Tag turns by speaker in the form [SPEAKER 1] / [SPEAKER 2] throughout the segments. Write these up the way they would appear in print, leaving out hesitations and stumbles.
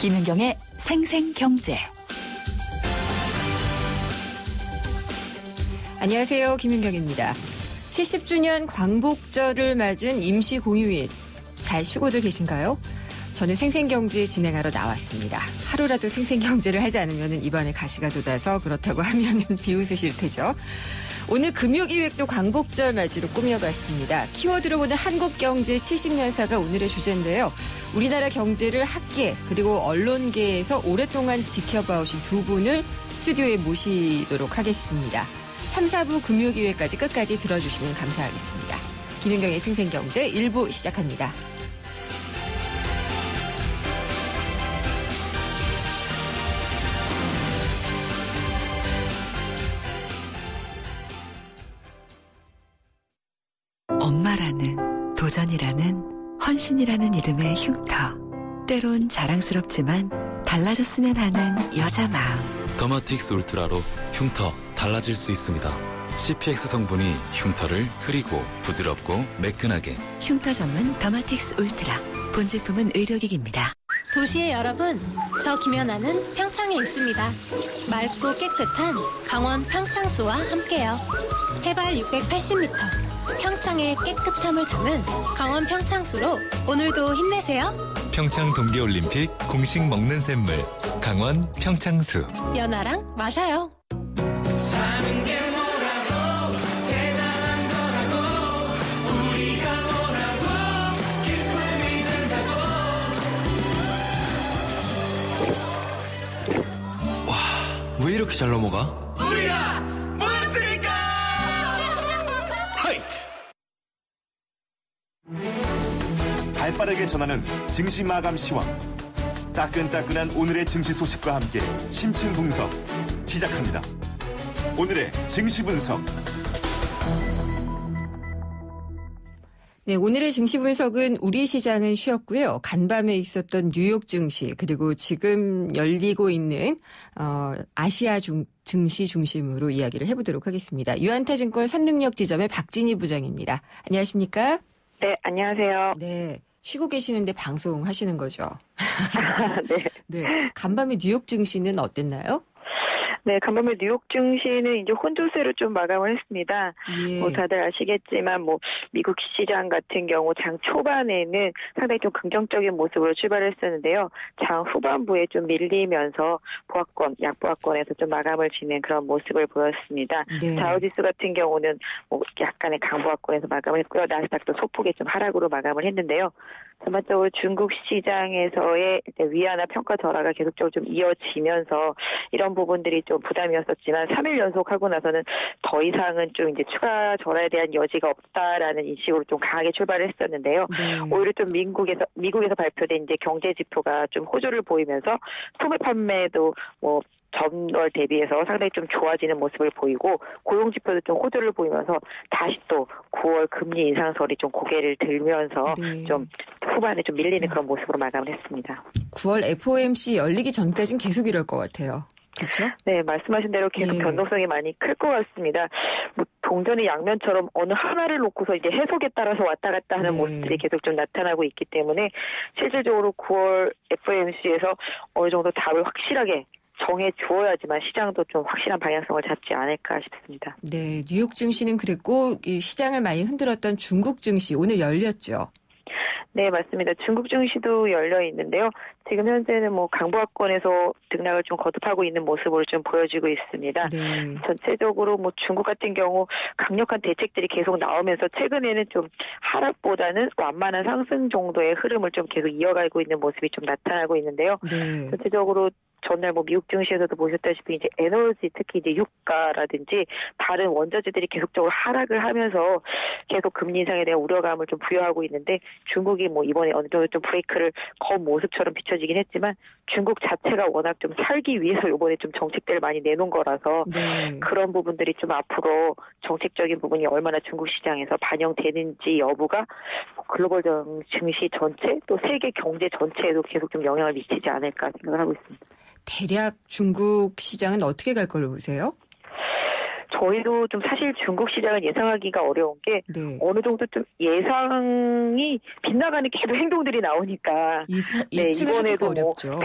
[SPEAKER 1] 김윤경의 생생경제.
[SPEAKER 2] 안녕하세요. 김윤경입니다. 70주년 광복절을 맞은 임시공휴일. 잘 쉬고들 계신가요? 저는 생생경제 진행하러 나왔습니다. 하루라도 생생경제를 하지 않으면 입안에 가시가 돋아서 그렇다고 하면 비웃으실 테죠. 오늘 금요기획도 광복절 맞이로 꾸며봤습니다. 키워드로 보는 한국경제 70년사가 오늘의 주제인데요. 우리나라 경제를 학계 그리고 언론계에서 오랫동안 지켜봐오신 두 분을 스튜디오에 모시도록 하겠습니다. 3, 4부 금요기획까지 끝까지 들어주시면 감사하겠습니다. 김윤경의 생생경제 1부 시작합니다.
[SPEAKER 1] 엄마라는, 도전이라는, 헌신이라는 이름의 흉터. 때론 자랑스럽지만 달라졌으면 하는 여자 마음.
[SPEAKER 3] 더마틱스 울트라로 흉터 달라질 수 있습니다. CPX 성분이 흉터를 흐리고 부드럽고 매끈하게.
[SPEAKER 1] 흉터 전문 더마틱스 울트라. 본 제품은 의료기기입니다.
[SPEAKER 4] 도시의 여러분, 저 김연아는 평창에 있습니다. 맑고 깨끗한 강원 평창수와 함께요. 해발 680m, 평창의 깨끗함을 담은 강원 평창수로 오늘도 힘내세요.
[SPEAKER 5] 평창 동계올림픽 공식 먹는 샘물 강원 평창수.
[SPEAKER 4] 연아랑 마셔요.
[SPEAKER 6] 사는 게 뭐라고 대단한 거라고 우리가 뭐라고 기쁨이 든다고.
[SPEAKER 5] 와, 왜 이렇게 잘 넘어가?
[SPEAKER 6] 우리가 모였으니까. 하이트.
[SPEAKER 7] 발빠르게 전하는 증시 마감 시황. 따끈따끈한 오늘의 증시 소식과 함께 심층 분석 시작합니다. 오늘의 증시 분석.
[SPEAKER 2] 네, 오늘의 증시 분석은 우리 시장은 쉬었고요. 간밤에 있었던 뉴욕 증시 그리고 지금 열리고 있는 아시아 증시 중심으로 이야기를 해보도록 하겠습니다. 유한타증권 선능력지점의 박진희 부장입니다. 안녕하십니까?
[SPEAKER 8] 네, 안녕하세요.
[SPEAKER 2] 네, 쉬고 계시는데 방송하시는 거죠?
[SPEAKER 8] 네.
[SPEAKER 2] 네, 간밤에 뉴욕 증시는 어땠나요?
[SPEAKER 8] 네, 간밤에 뉴욕 증시는 이제 혼조세로 좀 마감을 했습니다.
[SPEAKER 2] 예.
[SPEAKER 8] 다들 아시겠지만 미국 시장 같은 경우 장 초반에는 상당히 좀 긍정적인 모습으로 출발했었는데요. 장 후반부에 좀 밀리면서 약보합권에서 좀 마감을 지는 그런 모습을 보였습니다.
[SPEAKER 2] 네.
[SPEAKER 8] 다우지수 같은 경우는 약간의 강보합권에서 마감을 했고요. 나스닥도 소폭의 좀 하락으로 마감을 했는데요. 전반적으로 중국 시장에서의 위안화 평가 절하가 계속적으로 좀 이어지면서 이런 부분들이 좀 부담이었었지만 3일 연속하고 나서는 더 이상은 좀 이제 추가 절하에 대한 여지가 없다라는 인식으로 좀 강하게 출발을 했었는데요.
[SPEAKER 2] 네.
[SPEAKER 8] 오히려 좀 미국에서 발표된 이제 경제 지표가 좀 호조를 보이면서 소매 판매도 전월 대비해서 상당히 좀 좋아지는 모습을 보이고 고용 지표도 좀 호조를 보이면서 다시 또 9월 금리 인상설이 좀 고개를 들면서
[SPEAKER 2] 네.
[SPEAKER 8] 좀 후반에 좀 밀리는 그런 모습으로 마감을 했습니다.
[SPEAKER 2] 9월 FOMC 열리기 전까지는 계속 이럴 것 같아요. 그렇죠?
[SPEAKER 8] 네, 말씀하신 대로 계속
[SPEAKER 2] 예.
[SPEAKER 8] 변동성이 많이 클 것 같습니다. 동전의 양면처럼 어느 하나를 놓고서 이제 해석에 따라서 왔다 갔다 하는
[SPEAKER 2] 네.
[SPEAKER 8] 모습들이 계속 좀 나타나고 있기 때문에 실질적으로 9월 FOMC에서 어느 정도 답을 확실하게 정해 주어야지만 시장도 좀 확실한 방향성을 잡지 않을까 싶습니다.
[SPEAKER 2] 네, 뉴욕 증시는 그랬고 이 시장을 많이 흔들었던 중국 증시 오늘 열렸죠.
[SPEAKER 8] 네, 맞습니다. 중국 증시도 열려 있는데요. 지금 현재는 강보합권에서 등락을 좀 거듭하고 있는 모습으로 좀 보여지고 있습니다.
[SPEAKER 2] 네.
[SPEAKER 8] 전체적으로 중국 같은 경우 강력한 대책들이 계속 나오면서 최근에는 좀 하락보다는 완만한 상승 정도의 흐름을 좀 계속 이어가고 있는 모습이 좀 나타나고 있는데요.
[SPEAKER 2] 네.
[SPEAKER 8] 전체적으로 전날 미국 증시에서도 보셨다시피 이제 에너지 특히 이제 유가라든지 다른 원자재들이 계속적으로 하락을 하면서 계속 금리 인상에 대한 우려감을 좀 부여하고 있는데 중국이 이번에 어느 정도 좀 브레이크를 건 모습처럼 비춰지긴 했지만 중국 자체가 워낙 좀 살기 위해서 이번에 좀 정책들을 많이 내놓은 거라서
[SPEAKER 2] 네.
[SPEAKER 8] 그런 부분들이 좀 앞으로 정책적인 부분이 얼마나 중국 시장에서 반영되는지 여부가 글로벌 증시 전체 또 세계 경제 전체에도 계속 좀 영향을 미치지 않을까 생각을 하고 있습니다.
[SPEAKER 2] 대략 중국 시장은 어떻게 갈 걸로 보세요?
[SPEAKER 8] 저희도 좀 사실 중국 시장을 예상하기가 어려운 게
[SPEAKER 2] 네.
[SPEAKER 8] 어느 정도 좀 예상이 빗나가는 계속 행동들이 나오니까
[SPEAKER 2] 예측을 하기가
[SPEAKER 8] 이번에도
[SPEAKER 2] 어렵죠.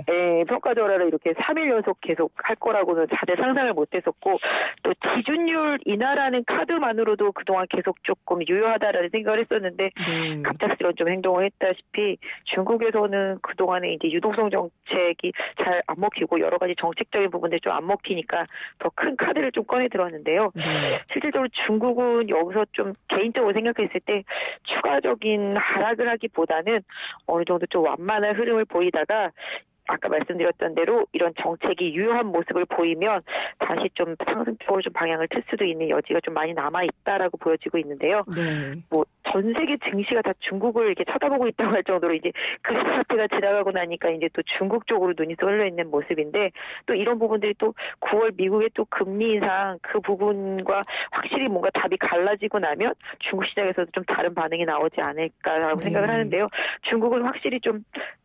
[SPEAKER 8] 평가 절하를 이렇게 3일 연속 계속 할 거라고는 다들 상상을 못했었고 또 지준율 인하라는 카드만으로도 그동안 계속 조금 유효하다라는 생각을 했었는데
[SPEAKER 2] 네.
[SPEAKER 8] 갑작스러운 좀 행동을 했다시피 중국에서는 그동안에 이제 유동성 정책이 잘 안 먹히고 여러 가지 정책적인 부분들이 좀 안 먹히니까 더 큰 카드를 좀 꺼내 들었는데요.
[SPEAKER 2] 네.
[SPEAKER 8] 실질적으로 중국은 여기서 좀 개인적으로 생각했을 때 추가적인 하락을 하기보다는 어느 정도 좀 완만한 흐름을 보이다가 아까 말씀드렸던 대로 이런 정책이 유효한 모습을 보이면 다시 좀 상승적으로 좀 방향을 틀 수도 있는 여지가 좀 많이 남아 있다라고 보여지고 있는데요.
[SPEAKER 2] 네.
[SPEAKER 8] 뭐 전 세계 증시가 다 중국을 이렇게 쳐다보고 있다고 할 정도로 이제 그 사태가 지나가고 나니까 이제 또 중국 쪽으로 눈이 쏠려 있는 모습인데 또 이런 부분들이 또 9월 미국의 또 금리 인상 그 부분과 확실히 뭔가 답이 갈라지고 나면 중국 시장에서도 좀 다른 반응이 나오지 않을까라고 생각을 하는데요. 중국은 확실히 좀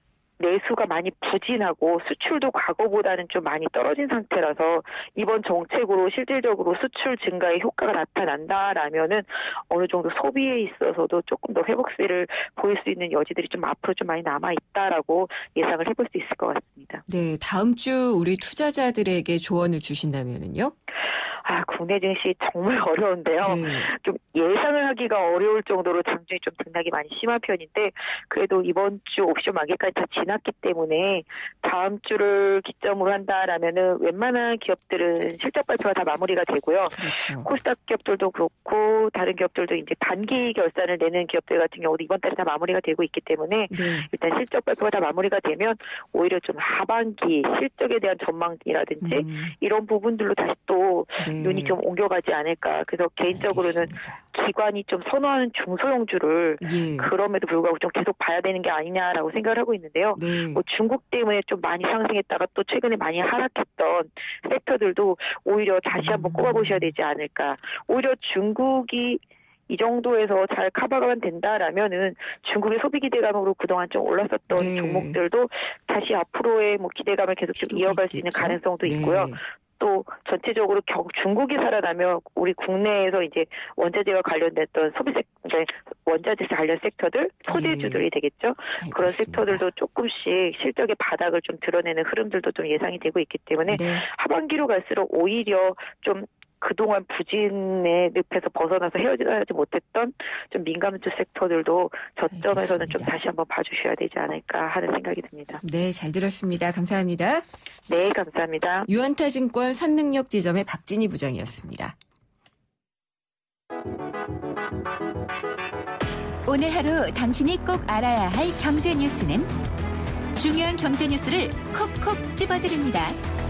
[SPEAKER 8] 내수가 많이 부진하고 수출도 과거보다는 좀 많이 떨어진 상태라서 이번 정책으로 실질적으로 수출 증가의 효과가 나타난다라면은 어느 정도 소비에 있어서도 조금 더 회복세를 보일 수 있는 여지들이 좀 앞으로 좀 많이 남아 있다라고 예상을 해볼 수 있을 것 같습니다.
[SPEAKER 2] 네, 다음 주 우리 투자자들에게 조언을 주신다면은요?
[SPEAKER 8] 국내 증시 정말 어려운데요. 좀 예상을 하기가 어려울 정도로 장중이 좀 등락이 많이 심한 편인데 그래도 이번 주 옵션 만기까지 다 지났기 때문에 다음 주를 기점으로 한다라면은 웬만한 기업들은 실적 발표가 다 마무리가 되고요.
[SPEAKER 2] 그렇죠.
[SPEAKER 8] 코스닥 기업들도 그렇고 다른 기업들도 이제 단기 결산을 내는 기업들 같은 경우도 이번 달에 다 마무리가 되고 있기 때문에 일단 실적 발표가 다 마무리가 되면 오히려 좀 하반기 실적에 대한 전망이라든지 이런 부분들로 다시 또 눈이 좀 옮겨가지 않을까. 그래서 개인적으로는 기관이 좀 선호하는 중소형주를 그럼에도 불구하고 좀 계속 봐야 되는 게 아니냐라고 생각을 하고 있는데요. 뭐 중국 때문에 좀 많이 상승했다가 또 최근에 많이 하락했던 섹터들도 오히려 다시 한번 꼽아보셔야 되지 않을까. 오히려 중국이 이 정도에서 잘 커버가 된다라면은 중국의 소비 기대감으로 그동안 좀 올랐었던 종목들도 다시 앞으로의 뭐 기대감을 계속 좀 이어갈 수 있는 가능성도 있고요. 또 전체적으로 중국이 살아나면 우리 국내에서 이제 원자재와 관련됐던 원자재 관련 섹터들, 소재주들이 되겠죠. 그런 sek터들도 조금씩 실적의 바닥을 좀 드러내는 흐름들도 좀 예상이 되고 있기 때문에 하반기로 갈수록 오히려 좀 그동안 부진의 늪에서 벗어나서 헤어지지 못했던 좀 민감주 섹터들도 저점에서는 좀 다시 한번 봐주셔야 되지 않을까 하는 생각이 듭니다.
[SPEAKER 2] 네, 잘 들었습니다. 감사합니다.
[SPEAKER 8] 네, 감사합니다.
[SPEAKER 2] 유한타증권 선능력 지점의 박진희 부장이었습니다.
[SPEAKER 1] 오늘 하루 당신이 꼭 알아야 할 경제 뉴스는 중요한 경제 뉴스를 콕콕 집어드립니다.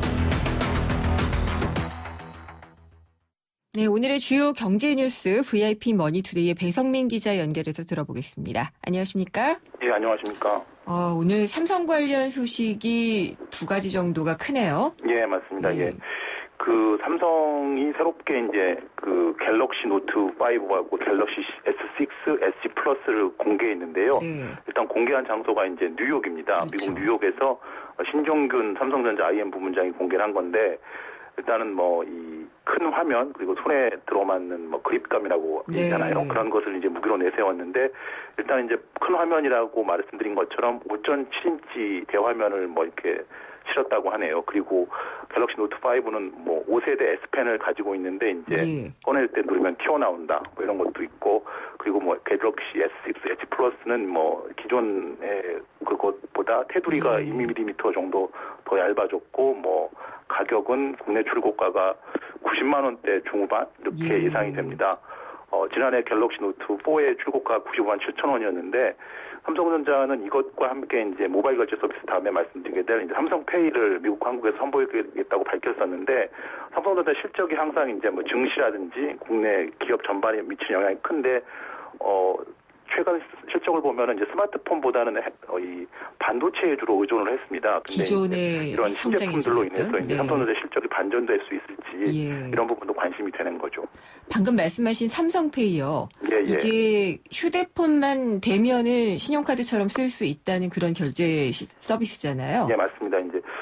[SPEAKER 2] 네, 오늘의 주요 경제 뉴스 VIP 머니투데이의 배성민 기자 연결해서 들어보겠습니다. 안녕하십니까?
[SPEAKER 9] 예, 안녕하십니까?
[SPEAKER 2] 오늘 삼성 관련 소식이 두 가지 정도가 크네요.
[SPEAKER 9] 예, 맞습니다. 예. 그 삼성이 새롭게 이제 그 갤럭시 노트 5하고 갤럭시 S6, S 플러스를 공개했는데요. 일단 공개한 장소가 이제 뉴욕입니다. 그렇죠. 미국 뉴욕에서 신종균 삼성전자 IM 부문장이 공개를 한 건데 일단은 뭐 이 큰 화면 그리고 손에 들어맞는 뭐 그립감이라고 있잖아요. 그런 것을 이제 무기로 내세웠는데 일단 이제 큰 화면이라고 말씀드린 것처럼 5.7인치 대화면을 뭐 이렇게 실었다고 하네요. 그리고 갤럭시 노트 5는 뭐 5세대 S펜을 가지고 있는데 이제 꺼낼 때 누르면 튀어나온다. 뭐 이런 것도 있고 그리고 뭐 갤럭시 S6, S 플러스는 뭐 기존의 그것보다 테두리가 2mm 정도 더 얇아졌고 뭐 가격은 국내 출고가가 90만 원대 중후반 이렇게 예상이 됩니다. 지난해 갤럭시 노트 4의 출고가 95만 7천 원이었는데 삼성전자는 이것과 함께 이제 모바일 결제 서비스 다음에 말씀드리게 될 이제 삼성페이를 미국 한국에서 선보이겠다고 밝혔었는데 삼성전자 실적이 항상 이제 뭐 증시라든지 국내 기업 전반에 미치는 영향이 큰데 최근 실적을 보면은 이제 스마트폰보다는 이 반도체에 주로 의존을 했습니다. 근데
[SPEAKER 2] 기존의
[SPEAKER 9] 이런 신제품들로 인해서 이제 삼성전자 실적이 반전될 수 있을지 이런 부분도 관심이 되는 거죠.
[SPEAKER 2] 방금 말씀하신 삼성페이요. 이게 휴대폰만 대면은 신용카드처럼 쓸 수 있다는 그런 결제 서비스잖아요.
[SPEAKER 9] 예, 맞습니다. 이제 삼성페이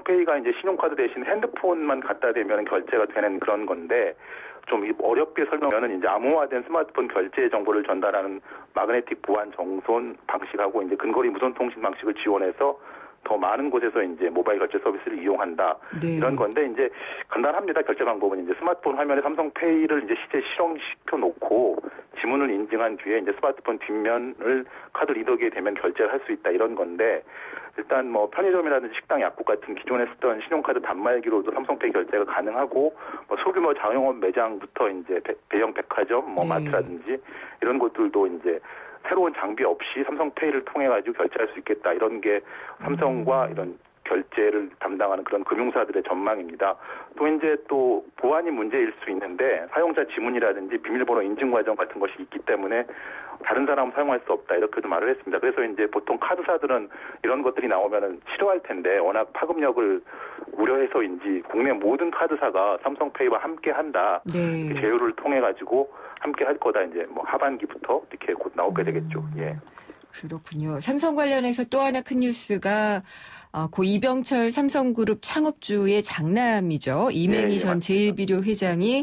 [SPEAKER 9] 삼성페이가 이제 신용카드 대신 핸드폰만 갖다 대면 결제가 되는 그런 건데 좀 어렵게 설명하면 이제 암호화된 스마트폰 결제 정보를 전달하는 마그네틱 보안 정손 방식하고 이제 근거리 무선 통신 방식을 지원해서 더 많은 곳에서 이제 모바일 결제 서비스를 이용한다.
[SPEAKER 2] 네.
[SPEAKER 9] 이런 건데 이제 간단합니다. 결제 방법은 이제 스마트폰 화면에 삼성페이를 이제 실제 실행시켜 놓고 지문을 인증한 뒤에 이제 스마트폰 뒷면을 카드 리더기에 대면 결제를 할 수 있다 이런 건데 일단 뭐 편의점이라든지 식당, 약국 같은 기존에 쓰던 신용카드 단말기로도 삼성페이 결제가 가능하고 뭐 소규모 자영업 매장부터 이제 대형 백화점, 뭐 마트라든지 이런 곳들도 이제 새로운 장비 없이 삼성페이를 통해 가지고 결제할 수 있겠다 이런 게 삼성과 이런 결제를 담당하는 그런 금융사들의 전망입니다. 또 이제 또 보안이 문제일 수 있는데 사용자 지문이라든지 비밀번호 인증 과정 같은 것이 있기 때문에 다른 사람은 사용할 수 없다 이렇게도 말을 했습니다. 그래서 이제 보통 카드사들은 이런 것들이 나오면은 싫어할 텐데 워낙 파급력을 우려해서인지 국내 모든 카드사가 삼성페이와 함께 한다.
[SPEAKER 2] 네.
[SPEAKER 9] 제휴를 통해 가지고 함께 할 거다 이제 뭐 하반기부터 이렇게 곧 나오게 되겠죠. 예.
[SPEAKER 2] 그렇군요. 삼성 관련해서 또 하나 큰 뉴스가 고 이병철 삼성그룹 창업주의 장남이죠. 이맹희 전 제일비료 회장이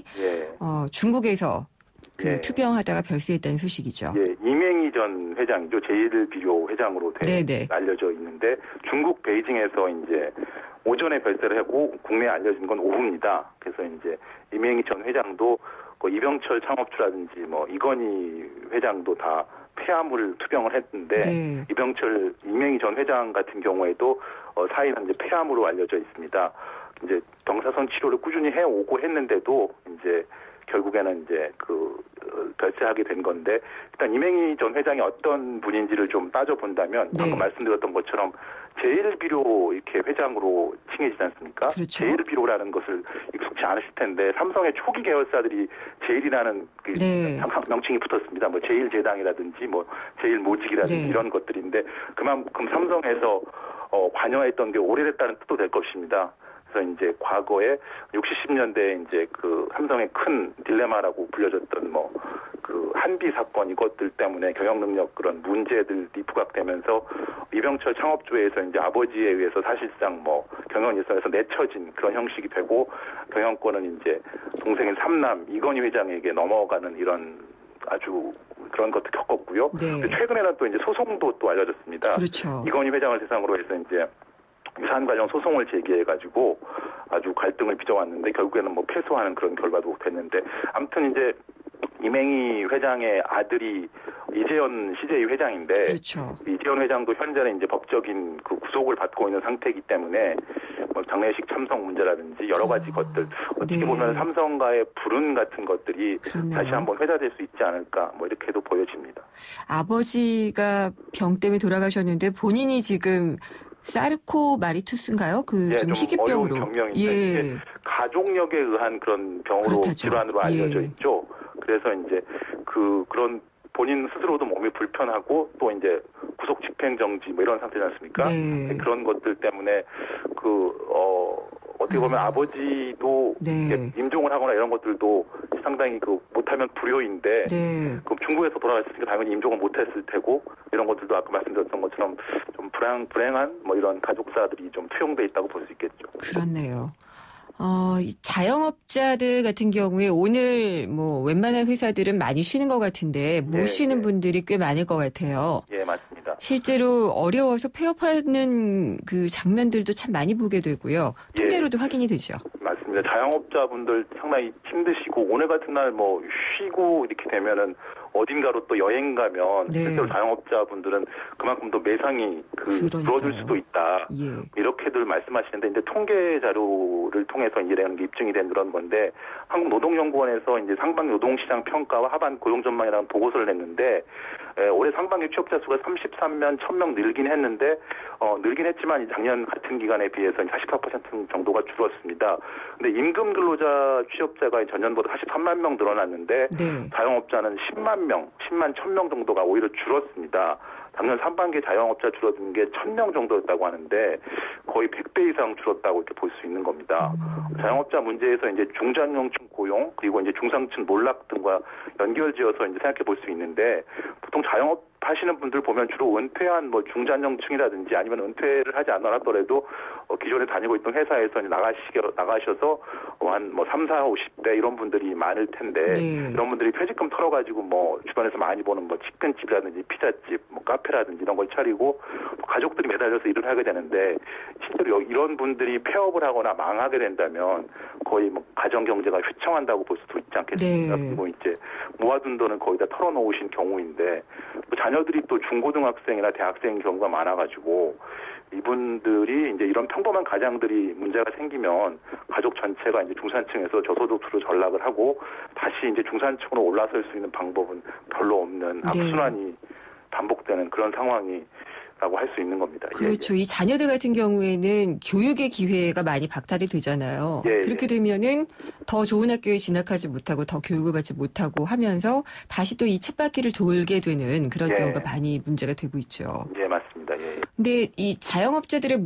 [SPEAKER 2] 중국에서 투병하다가 별세했다는 소식이죠.
[SPEAKER 9] 예, 이맹희 전 회장이죠. 제일비료 회장으로 알려져 있는데 중국 베이징에서 이제 오전에 별세를 하고 국내에 알려진 건 오후입니다. 그래서 이제 이맹희 전 회장도 이병철 창업주라든지 뭐 이건희 회장도 다 폐암을 투병을 했는데 이맹희 전 회장 같은 경우에도 사인은 이제 폐암으로 알려져 있습니다. 이제 경사선 치료를 꾸준히 해오고 했는데도 이제 결국에는 이제 별세하게 된 건데 일단 이맹희 전 회장이 어떤 분인지를 좀 따져본다면 방금 말씀드렸던 것처럼 제일비료 이렇게 회장으로 칭해지지 않습니까? 그렇죠. 제일비료라는 것을 익숙치 않으실 텐데 삼성의 초기 계열사들이 제일이라는 명칭이 붙었습니다. 뭐 제일제당이라든지 뭐 제일모직이라든지 이런 것들인데 그만큼 삼성에서 관여했던 게 오래됐다는 뜻도 될 것입니다. 그래서 이제 과거에 60, 70년대에 이제 삼성의 큰 딜레마라고 불려졌던 한비 사건 이것들 때문에 경영 능력 그런 문제들이 부각되면서 이병철 창업주에서 이제 아버지에 의해서 사실상 경영 일선에서 내쳐진 그런 형식이 되고 경영권은 이제 동생인 삼남 이건희 회장에게 넘어가는 이런 아주 그런 것도 겪었고요. 최근에는 또 이제 소송도 또 알려졌습니다.
[SPEAKER 2] 그렇죠.
[SPEAKER 9] 이건희 회장을 대상으로 해서 이제 유산 관련 소송을 제기해가지고 아주 갈등을 빚어왔는데 결국에는 패소하는 그런 결과도 됐는데 아무튼 이제 이맹희 회장의 아들이 이재현 CJ 회장인데 이재현 회장도 현재는 이제 법적인 구속을 받고 있는 상태이기 때문에 장례식 참석 문제라든지 여러 가지 것들 어떻게 보면 삼성과의 불운 같은 것들이 다시 한번 회자될 수 있지 않을까 이렇게도 보여집니다.
[SPEAKER 2] 아버지가 병 때문에 돌아가셨는데 본인이 지금 사르코마리투스인가요? 좀 희귀병으로.
[SPEAKER 9] 어려운 병명인데 가족력에 의한 그런 병으로 질환으로 알려져 있죠. 그래서 이제 그런 본인 스스로도 몸이 불편하고 또 이제 구속 집행 정지 이런 상태지 않습니까? 그런 것들 때문에 어떻게 보면 아버지도 임종을 하거나 이런 것들도 상당히 못하면 불효인데 그럼 중국에서 돌아갔으니까 당연히 임종을 못했을 테고 이런 것들도 아까 말씀드렸던 것처럼 좀 불행한 이런 가족사들이 좀 투영돼 있다고 볼 수 있겠죠.
[SPEAKER 2] 그렇네요. 자영업자들 같은 경우에 오늘 웬만한 회사들은 많이 쉬는 것 같은데 못 쉬는 분들이 꽤 많을 것 같아요.
[SPEAKER 9] 예, 맞습니다.
[SPEAKER 2] 실제로 어려워서 폐업하는 장면들도 참 많이 보게 되고요. 통계로도 확인이 되죠.
[SPEAKER 9] 맞습니다. 자영업자분들 상당히 힘드시고 오늘 같은 날 쉬고 이렇게 되면은 어딘가로 또 여행 가면 실제로 자영업자분들은 그만큼 더 매상이 줄어들 수도 있다. 이렇게들 말씀하시는데 이제 통계 자료를 통해서 이런 게 입증이 된 그런 건데 한국노동연구원에서 이제 상반기 노동시장 평가와 하반 고용 전망이라는 보고서를 냈는데 올해 상반기 취업자 수가 33만 1,000명 늘긴 했는데 늘긴 했지만 작년 같은 기간에 비해서 44% 정도가 줄었습니다. 근데 임금 근로자 취업자가 전년보다 43만 명 늘어났는데 자영업자는 10만 1,000명 정도가 오히려 줄었습니다. 작년 상반기 자영업자 줄어든 게 1,000명 정도였다고 하는데 거의 100배 이상 줄었다고 이렇게 볼 수 있는 겁니다. 자영업자 문제에서 이제 중장년층 고용 그리고 이제 중상층 몰락 등과 연결지어서 이제 생각해 볼 수 있는데 보통 자영업 하시는 분들 보면 주로 은퇴한 뭐 중장년층이라든지 아니면 은퇴를 하지 않았더라도 기존에 다니고 있던 회사에서 나가셔서 한 뭐 30, 50대 이런 분들이 많을 텐데
[SPEAKER 2] 네.
[SPEAKER 9] 이런 분들이 퇴직금 털어가지고 뭐 주변에서 많이 보는 뭐 치킨집이라든지 피자집, 뭐 카페라든지 이런 걸 차리고 가족들이 매달려서 일을 하게 되는데 실제로 이런 분들이 폐업을 하거나 망하게 된다면 거의 뭐 가정 경제가 휘청한다고 볼 수도 있지 않겠습니까?
[SPEAKER 2] 네.
[SPEAKER 9] 그리고 이제 모아둔 돈은 거의 다 털어놓으신 경우인데 자녀들이 또 중고등학생이나 대학생인 경우가 많아가지고 이분들이 이제 이런 평범한 가장들이 문제가 생기면 가족 전체가 이제 중산층에서 저소득층으로 전락을 하고 다시 이제 중산층으로 올라설 수 있는 방법은 별로 없는 악순환이 반복되는 그런 상황이라고 할 수 있는 겁니다.
[SPEAKER 2] 그렇죠. 이 자녀들 같은 경우에는 교육의 기회가 많이 박탈이 되잖아요. 그렇게 되면은 더 좋은 학교에 진학하지 못하고 더 교육을 받지 못하고 하면서 다시 또 이 쳇바퀴를 돌게 되는 그런 경우가 많이 문제가 되고 있죠.
[SPEAKER 9] 예, 맞습니다. 예.
[SPEAKER 2] 근데 이 자영업자들의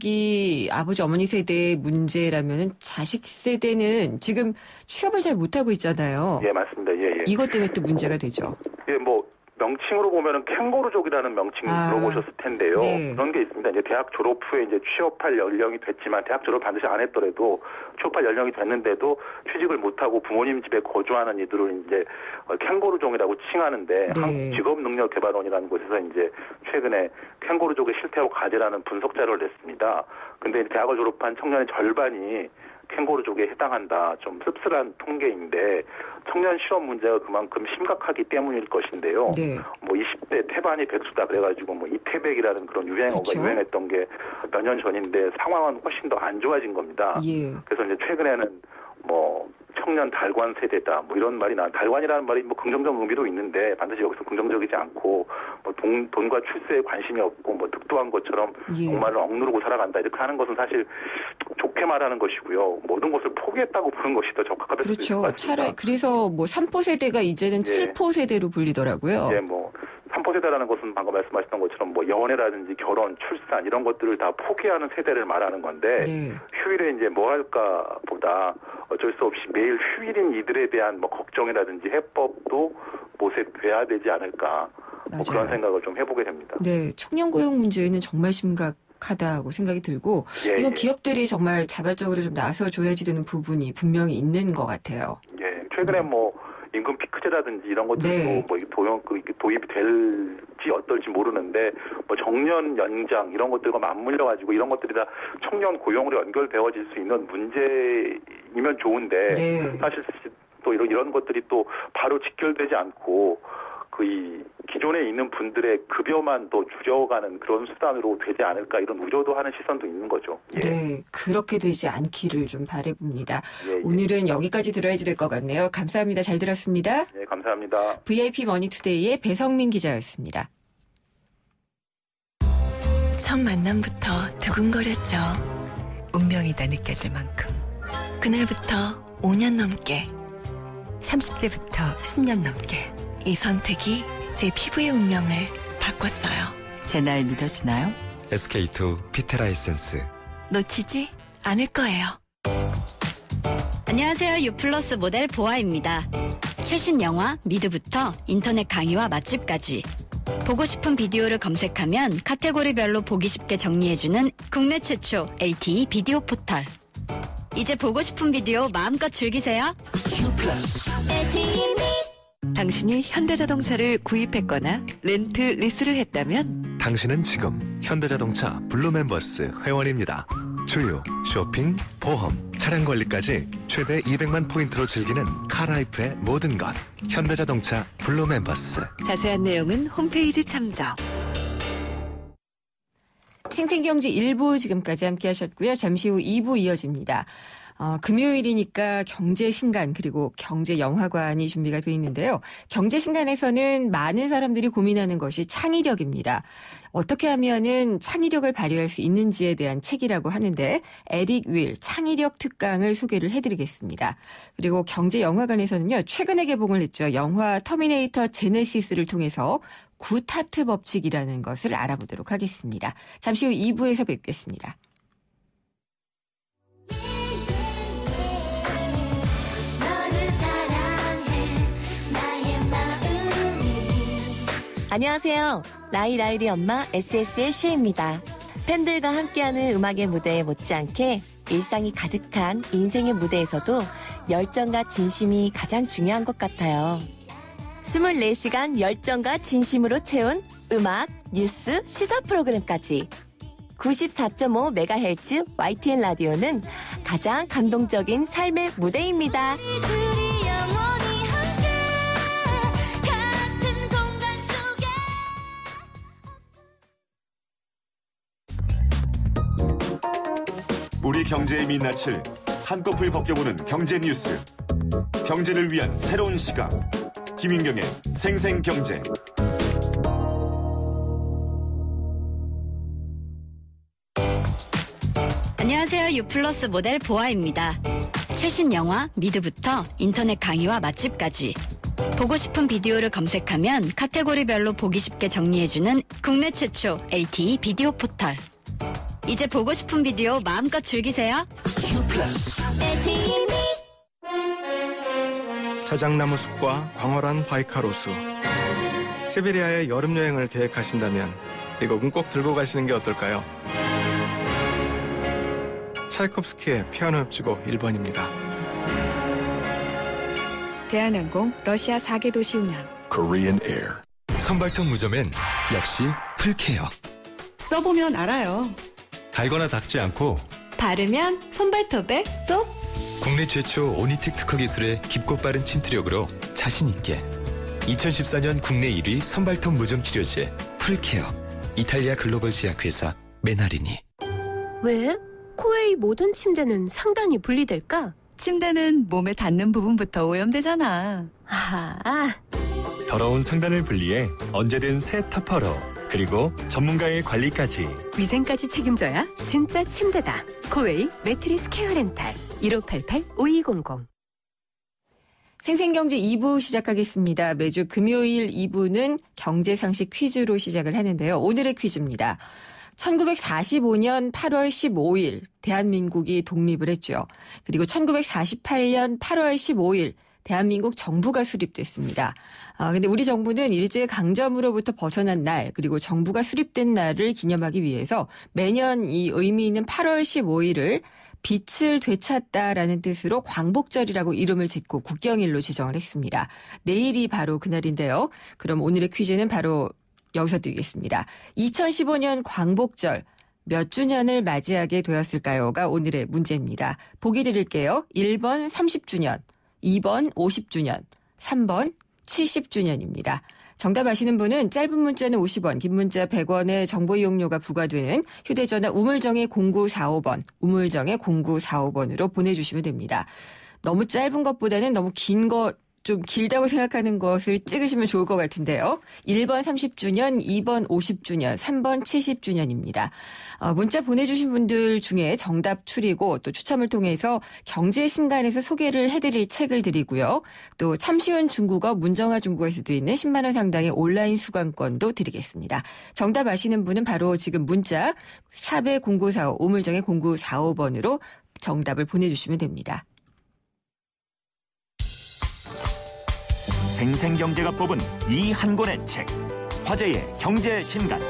[SPEAKER 2] 몰락이 아버지 어머니 세대의 문제라면은 자식 세대는 지금 취업을 잘 못하고 있잖아요.
[SPEAKER 9] 예, 맞습니다. 예, 예.
[SPEAKER 2] 이것 때문에 또 문제가 되죠.
[SPEAKER 9] 예, 뭐 명칭으로 보면은 캥거루족이라는 명칭 들어보셨을 텐데요.
[SPEAKER 2] 네.
[SPEAKER 9] 그런 게 있습니다. 이제 대학 졸업 후에 이제 취업할 연령이 됐지만 대학 졸업 반드시 안 했더라도 취업할 연령이 됐는데도 취직을 못하고 부모님 집에 거주하는 이들을 이제 캥거루족이라고 칭하는데 한국직업능력개발원이라는 곳에서 이제 최근에 캥거루족의 실태와 과제라는 분석 자료를 냈습니다. 근데 대학을 졸업한 청년의 절반이 캥거루족에 해당한다. 좀 씁쓸한 통계인데 청년 실업 문제가 그만큼 심각하기 때문일 것인데요. 뭐 20대 태반이 백수다 그래가지고 뭐 이태백이라는 그런 유행어가 유행했던 게 몇 년 전인데 상황은 훨씬 더 안 좋아진 겁니다. 그래서 이제 최근에는 뭐 청년 달관 세대다 뭐 이런 말이 달관이라는 말이 뭐 긍정적 의미도 있는데 반드시 여기서 긍정적이지 않고 뭐 돈과 출세에 관심이 없고 뭐 득도한 것처럼 정말로 억누르고 살아간다 이렇게 하는 것은 사실 좋게 말하는 것이고요. 모든 것을 포기했다고 보는 것이 더 적합할 수도 있을 것 같습니다.
[SPEAKER 2] 차라리 그래서 뭐 3포 세대가 이제는 7포 세대로 불리더라고요.
[SPEAKER 9] 예, 뭐 3포 세대라는 것은 방금 말씀하셨던 것처럼 뭐 연애라든지 결혼, 출산 이런 것들을 다 포기하는 세대를 말하는 건데 휴일에 이제 뭐 할까 보다 어쩔 수 없이 매일 휴일인 이들에 대한 뭐 걱정이라든지 해법도 모색돼야 되지 않을까 뭐 그런 생각을 좀 해보게 됩니다.
[SPEAKER 2] 네, 청년 고용 문제는 정말 심각하다고 생각이 들고 이건 기업들이 정말 자발적으로 좀 나서줘야지 되는 부분이 분명히 있는 것 같아요.
[SPEAKER 9] 예, 최근에 뭐 임금 피크제라든지 이런 것들도 뭐 도입이 될지 어떨지 모르는데 뭐 정년 연장 이런 것들과 맞물려 가지고 이런 것들이 다 청년 고용으로 연결되어질 수 있는 문제이면 좋은데 사실 또 이런 것들이 또 바로 직결되지 않고 이 기존에 있는 분들의 급여만 더 줄여가는 그런 수단으로 되지 않을까 이런 우려도 하는 시선도 있는 거죠.
[SPEAKER 2] 네, 그렇게 되지 않기를 좀 바라봅니다. 오늘은 여기까지 들어야지 될 것 같네요. 감사합니다. 잘 들었습니다.
[SPEAKER 9] 네, 감사합니다.
[SPEAKER 2] VIP 머니투데이의 배성민 기자였습니다.
[SPEAKER 10] 첫 만남부터 두근거렸죠. 운명이다 느껴질 만큼. 그날부터 5년 넘게, 30대부터 10년 넘게 이 선택이 제 피부의 운명을 바꿨어요.
[SPEAKER 11] 제 날 믿어지나요?
[SPEAKER 5] SK2 피테라 에센스.
[SPEAKER 10] 놓치지 않을 거예요.
[SPEAKER 12] 안녕하세요. 유플러스 모델 보아입니다. 최신 영화 미드부터 인터넷 강의와 맛집까지 보고 싶은 비디오를 검색하면 카테고리별로 보기 쉽게 정리해주는 국내 최초 LTE 비디오 포털. 이제 보고 싶은 비디오 마음껏 즐기세요.
[SPEAKER 11] 당신이 현대자동차를 구입했거나 렌트 리스를 했다면
[SPEAKER 5] 당신은 지금 현대자동차 블루멤버스 회원입니다. 주유, 쇼핑, 보험, 차량 관리까지 최대 200만 포인트로 즐기는 카라이프의 모든 것. 현대자동차 블루멤버스.
[SPEAKER 11] 자세한 내용은 홈페이지 참조.
[SPEAKER 2] 생생경제 1부 지금까지 함께 하셨고요. 잠시 후 2부 이어집니다. 금요일이니까 경제신간 그리고 경제영화관이 준비가 되어 있는데요. 경제신간에서는 많은 사람들이 고민하는 것이 창의력입니다. 어떻게 하면은 창의력을 발휘할 수 있는지에 대한 책이라고 하는데 에릭 윌 창의력 특강을 소개를 해드리겠습니다. 그리고 경제영화관에서는요. 최근에 개봉을 했죠. 영화 터미네이터 제네시스를 통해서 굿하트 법칙이라는 것을 알아보도록 하겠습니다. 잠시 후 2부에서 뵙겠습니다.
[SPEAKER 13] 안녕하세요. 라이라이리 엄마 SS의 슈입니다. 팬들과 함께하는 음악의 무대에 못지않게 일상이 가득한 인생의 무대에서도 열정과 진심이 가장 중요한 것 같아요. 24시간 열정과 진심으로 채운 음악, 뉴스, 시사 프로그램까지 94.5MHz YTN 라디오는 가장 감동적인 삶의 무대입니다.
[SPEAKER 7] 우리 경제의 민낯을 한꺼풀 벗겨보는 경제 뉴스. 경제를 위한 새로운 시각. 김윤경의 생생경제.
[SPEAKER 12] 안녕하세요. 유플러스 모델 보아입니다. 최신 영화 미드부터 인터넷 강의와 맛집까지 보고 싶은 비디오를 검색하면 카테고리별로 보기 쉽게 정리해주는 국내 최초 LTE 비디오 포털. 이제 보고 싶은 비디오 마음껏 즐기세요.
[SPEAKER 14] 자작나무 숲과 광활한 바이카로수. 시베리아의 여름 여행을 계획하신다면 이 곡은 꼭 들고 가시는 게 어떨까요? 차이콥스키의 피아노 협주곡 1번입니다.
[SPEAKER 15] 대한항공 러시아 4개 도시 운항.
[SPEAKER 5] Korean Air. 선발톱 무좀엔 역시 풀케어.
[SPEAKER 15] 써보면 알아요.
[SPEAKER 5] 달거나 닦지 않고
[SPEAKER 15] 바르면 손발톱에 쏙.
[SPEAKER 5] 국내 최초 오니텍 특허 기술의 깊고 빠른 침투력으로 자신 있게 2014년 국내 1위 선발톱 무좀 치료제 풀케어. 이탈리아 글로벌 제약회사 메나리니.
[SPEAKER 16] 왜? 코웨이 모든 침대는 상단이 분리될까?
[SPEAKER 10] 침대는 몸에 닿는 부분부터 오염되잖아.
[SPEAKER 16] 아하.
[SPEAKER 17] 더러운 상단을 분리해 언제든 새 터퍼로. 그리고 전문가의 관리까지.
[SPEAKER 16] 위생까지 책임져야 진짜 침대다. 코웨이 매트리스 케어 렌탈 1588-5200.
[SPEAKER 2] 생생경제 2부 시작하겠습니다. 매주 금요일 2부는 경제상식 퀴즈로 시작을 하는데요. 오늘의 퀴즈입니다. 1945년 8월 15일 대한민국이 독립을 했죠. 그리고 1948년 8월 15일 대한민국 정부가 수립됐습니다. 근데 우리 정부는 일제강점으로부터 벗어난 날, 그리고 정부가 수립된 날을 기념하기 위해서 매년 이 의미 있는 8월 15일을 빛을 되찾다라는 뜻으로 광복절이라고 이름을 짓고 국경일로 지정을 했습니다. 내일이 바로 그날인데요. 그럼 오늘의 퀴즈는 바로 여기서 드리겠습니다. 2015년 광복절 몇 주년을 맞이하게 되었을까요?가 오늘의 문제입니다. 보기 드릴게요. 1번 30주년, 2번 50주년, 3번 70주년입니다. 정답 아시는 분은 짧은 문자는 50원, 긴 문자 100원의 정보 이용료가 부과되는 휴대전화 우물정의 0945번, 우물정의 0945번으로 보내주시면 됩니다. 너무 짧은 것보다는 너무 긴 거, 좀 길다고 생각하는 것을 찍으시면 좋을 것 같은데요. 1번 30주년, 2번 50주년, 3번 70주년입니다. 문자 보내주신 분들 중에 정답 추리고 또 추첨을 통해서 경제신간에서 소개를 해드릴 책을 드리고요. 또 참 쉬운 중국어 문정아 중국어에서 드리는 10만 원 상당의 온라인 수강권도 드리겠습니다. 정답 아시는 분은 바로 지금 문자 샵의 0945, 우물정의 0945번으로 정답을 보내주시면 됩니다.
[SPEAKER 7] 생생경제가 뽑은 이 한 권의 책. 화제의 경제신간.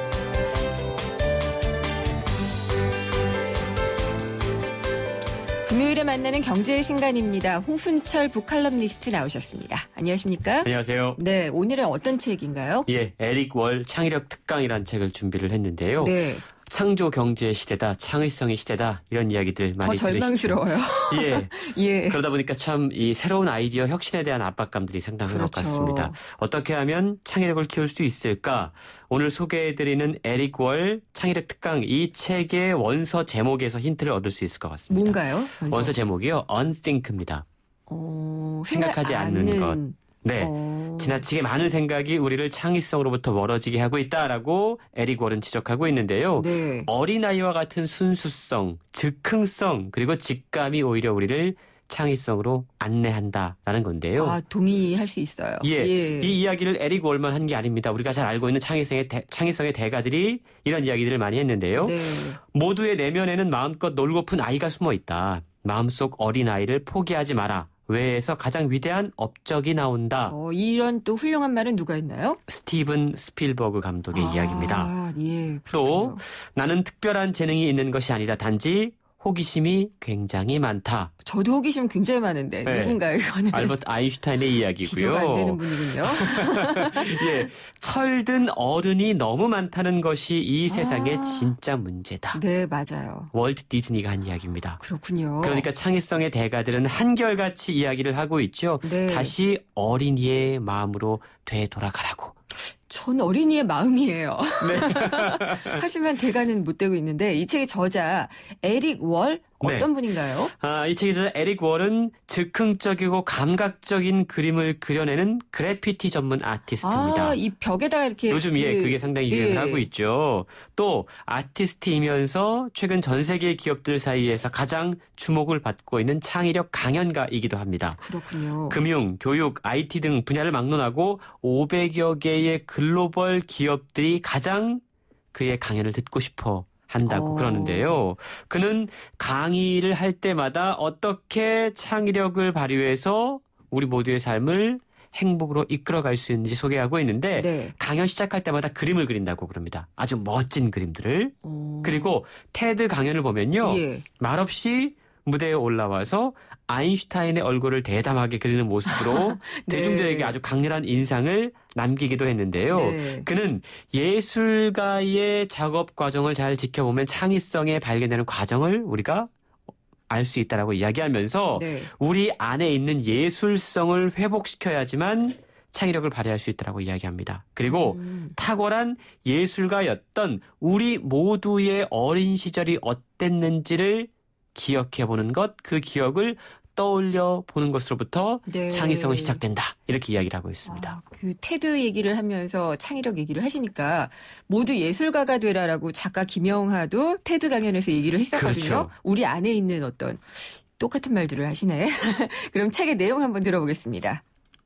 [SPEAKER 2] 금요일에 만나는 경제의 신간입니다. 홍순철 북칼럼니스트 나오셨습니다. 안녕하십니까?
[SPEAKER 18] 안녕하세요.
[SPEAKER 2] 네, 오늘은 어떤 책인가요?
[SPEAKER 18] 예, 에릭 월 창의력 특강이라는 책을 준비를 했는데요.
[SPEAKER 2] 네.
[SPEAKER 18] 창조 경제의 시대다, 창의성의 시대다 이런 이야기들 많이
[SPEAKER 2] 들으시죠. 더 절망스러워요.
[SPEAKER 18] 예.
[SPEAKER 2] 예.
[SPEAKER 18] 그러다 보니까 참 이 새로운 아이디어 혁신에 대한 압박감들이 상당한
[SPEAKER 2] 그렇죠.
[SPEAKER 18] 것 같습니다. 어떻게 하면 창의력을 키울 수 있을까? 오늘 소개해드리는 에릭 월 창의력 특강 이 책의 원서 제목에서 힌트를 얻을 수 있을 것 같습니다.
[SPEAKER 2] 뭔가요?
[SPEAKER 18] 원서 제목이요. unthink입니다. 생각하지 않는 것. 네. 지나치게 많은 생각이 우리를 창의성으로부터 멀어지게 하고 있다라고 에릭 월은 지적하고 있는데요.
[SPEAKER 2] 네.
[SPEAKER 18] 어린아이와 같은 순수성, 즉흥성, 그리고 직감이 오히려 우리를 창의성으로 안내한다라는 건데요.
[SPEAKER 2] 아, 동의할 수 있어요.
[SPEAKER 18] 예.
[SPEAKER 2] 예.
[SPEAKER 18] 이 이야기를 에릭 월만 한 게 아닙니다. 우리가 잘 알고 있는 창의성의 대가들이 이런 이야기들을 많이 했는데요.
[SPEAKER 2] 네.
[SPEAKER 18] 모두의 내면에는 마음껏 놀고픈 아이가 숨어 있다. 마음속 어린아이를 포기하지 마라. 외에서 가장 위대한 업적이 나온다.
[SPEAKER 2] 이런 또 훌륭한 말은 누가 했나요?
[SPEAKER 18] 스티븐 스필버그 감독의 이야기입니다.
[SPEAKER 2] 예,
[SPEAKER 18] 또 나는 특별한 재능이 있는 것이 아니다. 단지 호기심이 굉장히 많다.
[SPEAKER 2] 저도 호기심 굉장히 많은데 누군가요 이거는?
[SPEAKER 18] 알버트 아인슈타인의 이야기고요.
[SPEAKER 2] 비교가 안 되는 분이군요.
[SPEAKER 18] 예, 철든 어른이 너무 많다는 것이 이 세상의 진짜 문제다.
[SPEAKER 2] 네, 맞아요.
[SPEAKER 18] 월트 디즈니가 한 이야기입니다.
[SPEAKER 2] 그렇군요.
[SPEAKER 18] 그러니까 창의성의 대가들은 한결같이 이야기를 하고 있죠.
[SPEAKER 2] 네.
[SPEAKER 18] 다시 어린이의 마음으로 되돌아가라고.
[SPEAKER 2] 전 어린이의 마음이에요. 하지만 대가는 못 되고 있는데 이 책의 저자 에릭 월 어떤 분인가요?
[SPEAKER 18] 이 책의 저자 에릭 월은 즉흥적이고 감각적인 그림을 그려내는 그래피티 전문 아티스트입니다.
[SPEAKER 2] 이 벽에다가 이렇게
[SPEAKER 18] 요즘 그게 상당히 유행을 하고 있죠. 또 아티스트이면서 최근 전 세계 기업들 사이에서 가장 주목을 받고 있는 창의력 강연가이기도 합니다.
[SPEAKER 2] 그렇군요.
[SPEAKER 18] 금융, 교육, IT 등 분야를 막론하고 500여 개의 글로벌 기업들이 가장 그의 강연을 듣고 싶어 한다고 그러는데요. 그는 강의를 할 때마다 어떻게 창의력을 발휘해서 우리 모두의 삶을 행복으로 이끌어갈 수 있는지 소개하고 있는데 강연 시작할 때마다 그림을 그린다고 그럽니다. 아주 멋진 그림들을. 그리고 테드 강연을 보면요. 말없이 무대에 올라와서 아인슈타인의 얼굴을 대담하게 그리는 모습으로 대중들에게 아주 강렬한 인상을 남기기도 했는데요. 그는 예술가의 작업 과정을 잘 지켜보면 창의성에 발견되는 과정을 우리가 알 수 있다라고 이야기하면서 우리 안에 있는 예술성을 회복시켜야지만 창의력을 발휘할 수 있다라고 이야기합니다. 그리고 탁월한 예술가였던 우리 모두의 어린 시절이 어땠는지를 기억해보는 것, 그 기억을 떠올려 보는 것으로부터 창의성은 시작된다. 이렇게 이야기를 하고 있습니다.
[SPEAKER 2] 그 테드 얘기를 하면서 창의력 얘기를 하시니까 모두 예술가가 되라라고 작가 김영하도 테드 강연에서 얘기를 했었거든요.
[SPEAKER 18] 그렇죠.
[SPEAKER 2] 우리 안에 있는 어떤 똑같은 말들을 하시네. 그럼 책의 내용 한번 들어보겠습니다.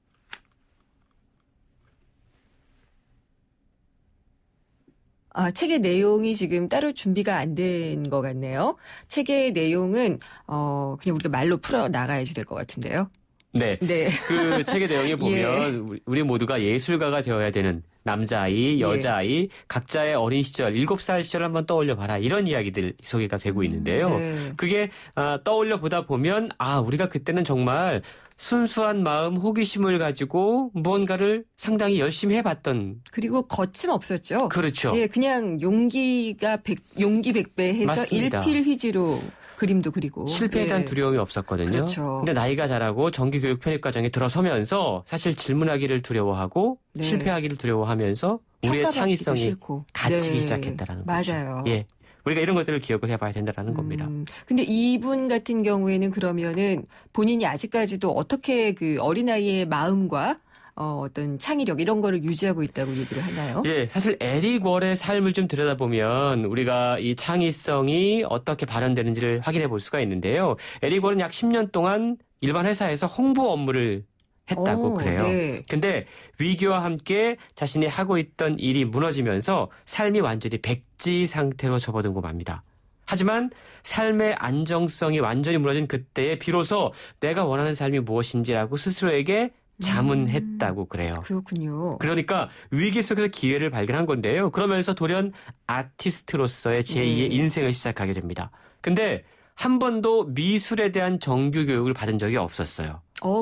[SPEAKER 2] 책의 내용이 지금 따로 준비가 안 된 것 같네요. 책의 내용은 그냥 우리가 말로 풀어 나가야지 될 것 같은데요.
[SPEAKER 18] 네. 그 책의 내용에 보면 우리 모두가 예술가가 되어야 되는 남자아이, 여자아이, 각자의 어린 시절, 7살 시절을 한번 떠올려 봐라. 이런 이야기들 소개가 되고 있는데요. 그게 떠올려 보다 보면 우리가 그때는 정말 순수한 마음, 호기심을 가지고 무언가를 상당히 열심히 해봤던.
[SPEAKER 2] 그리고 거침없었죠.
[SPEAKER 18] 그렇죠.
[SPEAKER 2] 그냥 용기 100배 해서
[SPEAKER 18] 맞습니다.
[SPEAKER 2] 일필휘지로 그림도 그리고.
[SPEAKER 18] 실패에 대한 두려움이 없었거든요.
[SPEAKER 2] 그렇죠.
[SPEAKER 18] 근데 나이가 자라고 정규교육 편입과정에 들어서면서 사실 질문하기를 두려워하고 실패하기를 두려워하면서 우리의 창의성이 갇히기 시작했다라는 거죠.
[SPEAKER 2] 맞아요.
[SPEAKER 18] 우리가 이런 것들을 기억을 해봐야 된다는 겁니다.
[SPEAKER 2] 근데 이분 같은 경우에는 그러면은 본인이 아직까지도 어떻게 그 어린아이의 마음과 어떤 창의력 이런 거를 유지하고 있다고 얘기를 하나요?
[SPEAKER 18] 사실 에릭 월의 삶을 좀 들여다보면 우리가 이 창의성이 어떻게 발현되는지를 확인해 볼 수가 있는데요. 에릭 월은 약 10년 동안 일반 회사에서 홍보 업무를 했다고 그래요. 근데 위기와 함께 자신이 하고 있던 일이 무너지면서 삶이 완전히 백지 상태로 접어들고 맙니다. 하지만 삶의 안정성이 완전히 무너진 그때에 비로소 내가 원하는 삶이 무엇인지라고 스스로에게 자문했다고 그래요.
[SPEAKER 2] 그렇군요.
[SPEAKER 18] 그러니까 위기 속에서 기회를 발견한 건데요. 그러면서 돌연 아티스트로서의 제2의 인생을 시작하게 됩니다. 근데 한 번도 미술에 대한 정규 교육을 받은 적이 없었어요.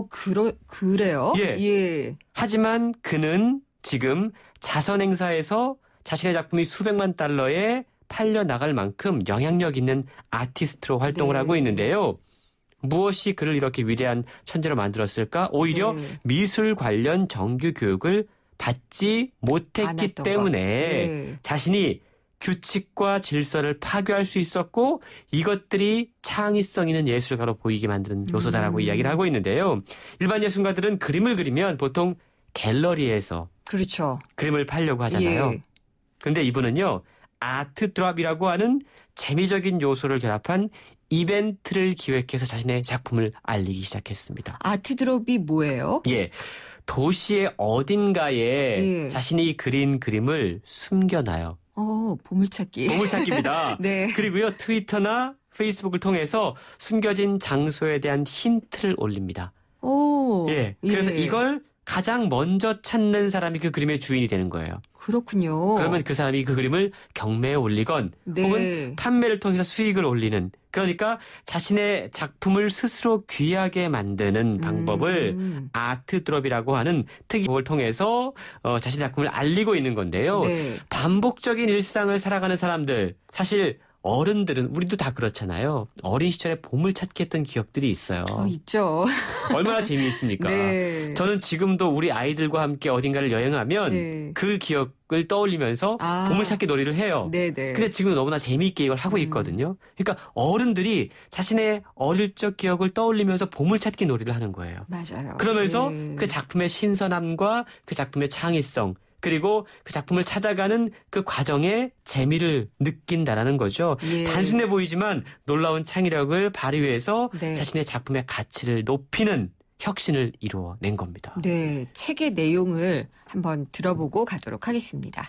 [SPEAKER 2] 그래요?
[SPEAKER 18] 하지만 그는 지금 자선행사에서 자신의 작품이 수백만 달러에 팔려 나갈 만큼 영향력 있는 아티스트로 활동을 하고 있는데요. 무엇이 그를 이렇게 위대한 천재로 만들었을까? 오히려 미술 관련 정규 교육을 받지 못했기 때문에 자신이 규칙과 질서를 파괴할 수 있었고 이것들이 창의성 있는 예술가로 보이게 만드는 요소다라고 이야기를 하고 있는데요. 일반 예술가들은 그림을 그리면 보통 갤러리에서 그림을 팔려고 하잖아요. 근데 이분은요. 아트 드랍이라고 하는 재미적인 요소를 결합한 이벤트를 기획해서 자신의 작품을 알리기 시작했습니다.
[SPEAKER 2] 아트 드롭이 뭐예요?
[SPEAKER 18] 도시의 어딘가에 자신이 그린 그림을 숨겨놔요.
[SPEAKER 2] 보물찾기.
[SPEAKER 18] 보물찾기입니다. 그리고요 트위터나 페이스북을 통해서 숨겨진 장소에 대한 힌트를 올립니다. 예. 그래서 이걸 가장 먼저 찾는 사람이 그 그림의 주인이 되는 거예요.
[SPEAKER 2] 그렇군요.
[SPEAKER 18] 그러면 그 사람이 그 그림을 경매에 올리건 혹은 판매를 통해서 수익을 올리는, 그러니까 자신의 작품을 스스로 귀하게 만드는 방법을 아트 드롭이라고 하는 특이법을 통해서 자신의 작품을 알리고 있는 건데요. 반복적인 일상을 살아가는 사람들, 사실 어른들은 우리도 다 그렇잖아요. 어린 시절에 보물찾기 했던 기억들이 있어요.
[SPEAKER 2] 있죠.
[SPEAKER 18] 얼마나 재미있습니까?
[SPEAKER 2] 네.
[SPEAKER 18] 저는 지금도 우리 아이들과 함께 어딘가를 여행하면 그 기억을 떠올리면서 보물찾기 놀이를 해요. 근데 지금 너무나 재미있게 이걸 하고 있거든요. 그러니까 어른들이 자신의 어릴 적 기억을 떠올리면서 보물찾기 놀이를 하는 거예요.
[SPEAKER 2] 맞아요.
[SPEAKER 18] 그러면서 그 작품의 신선함과 그 작품의 창의성, 그리고 그 작품을 찾아가는 그 과정의 재미를 느낀다라는 거죠. 단순해 보이지만 놀라운 창의력을 발휘해서 자신의 작품의 가치를 높이는 혁신을 이루어낸 겁니다.
[SPEAKER 2] 네, 책의 내용을 한번 들어보고 가도록 하겠습니다.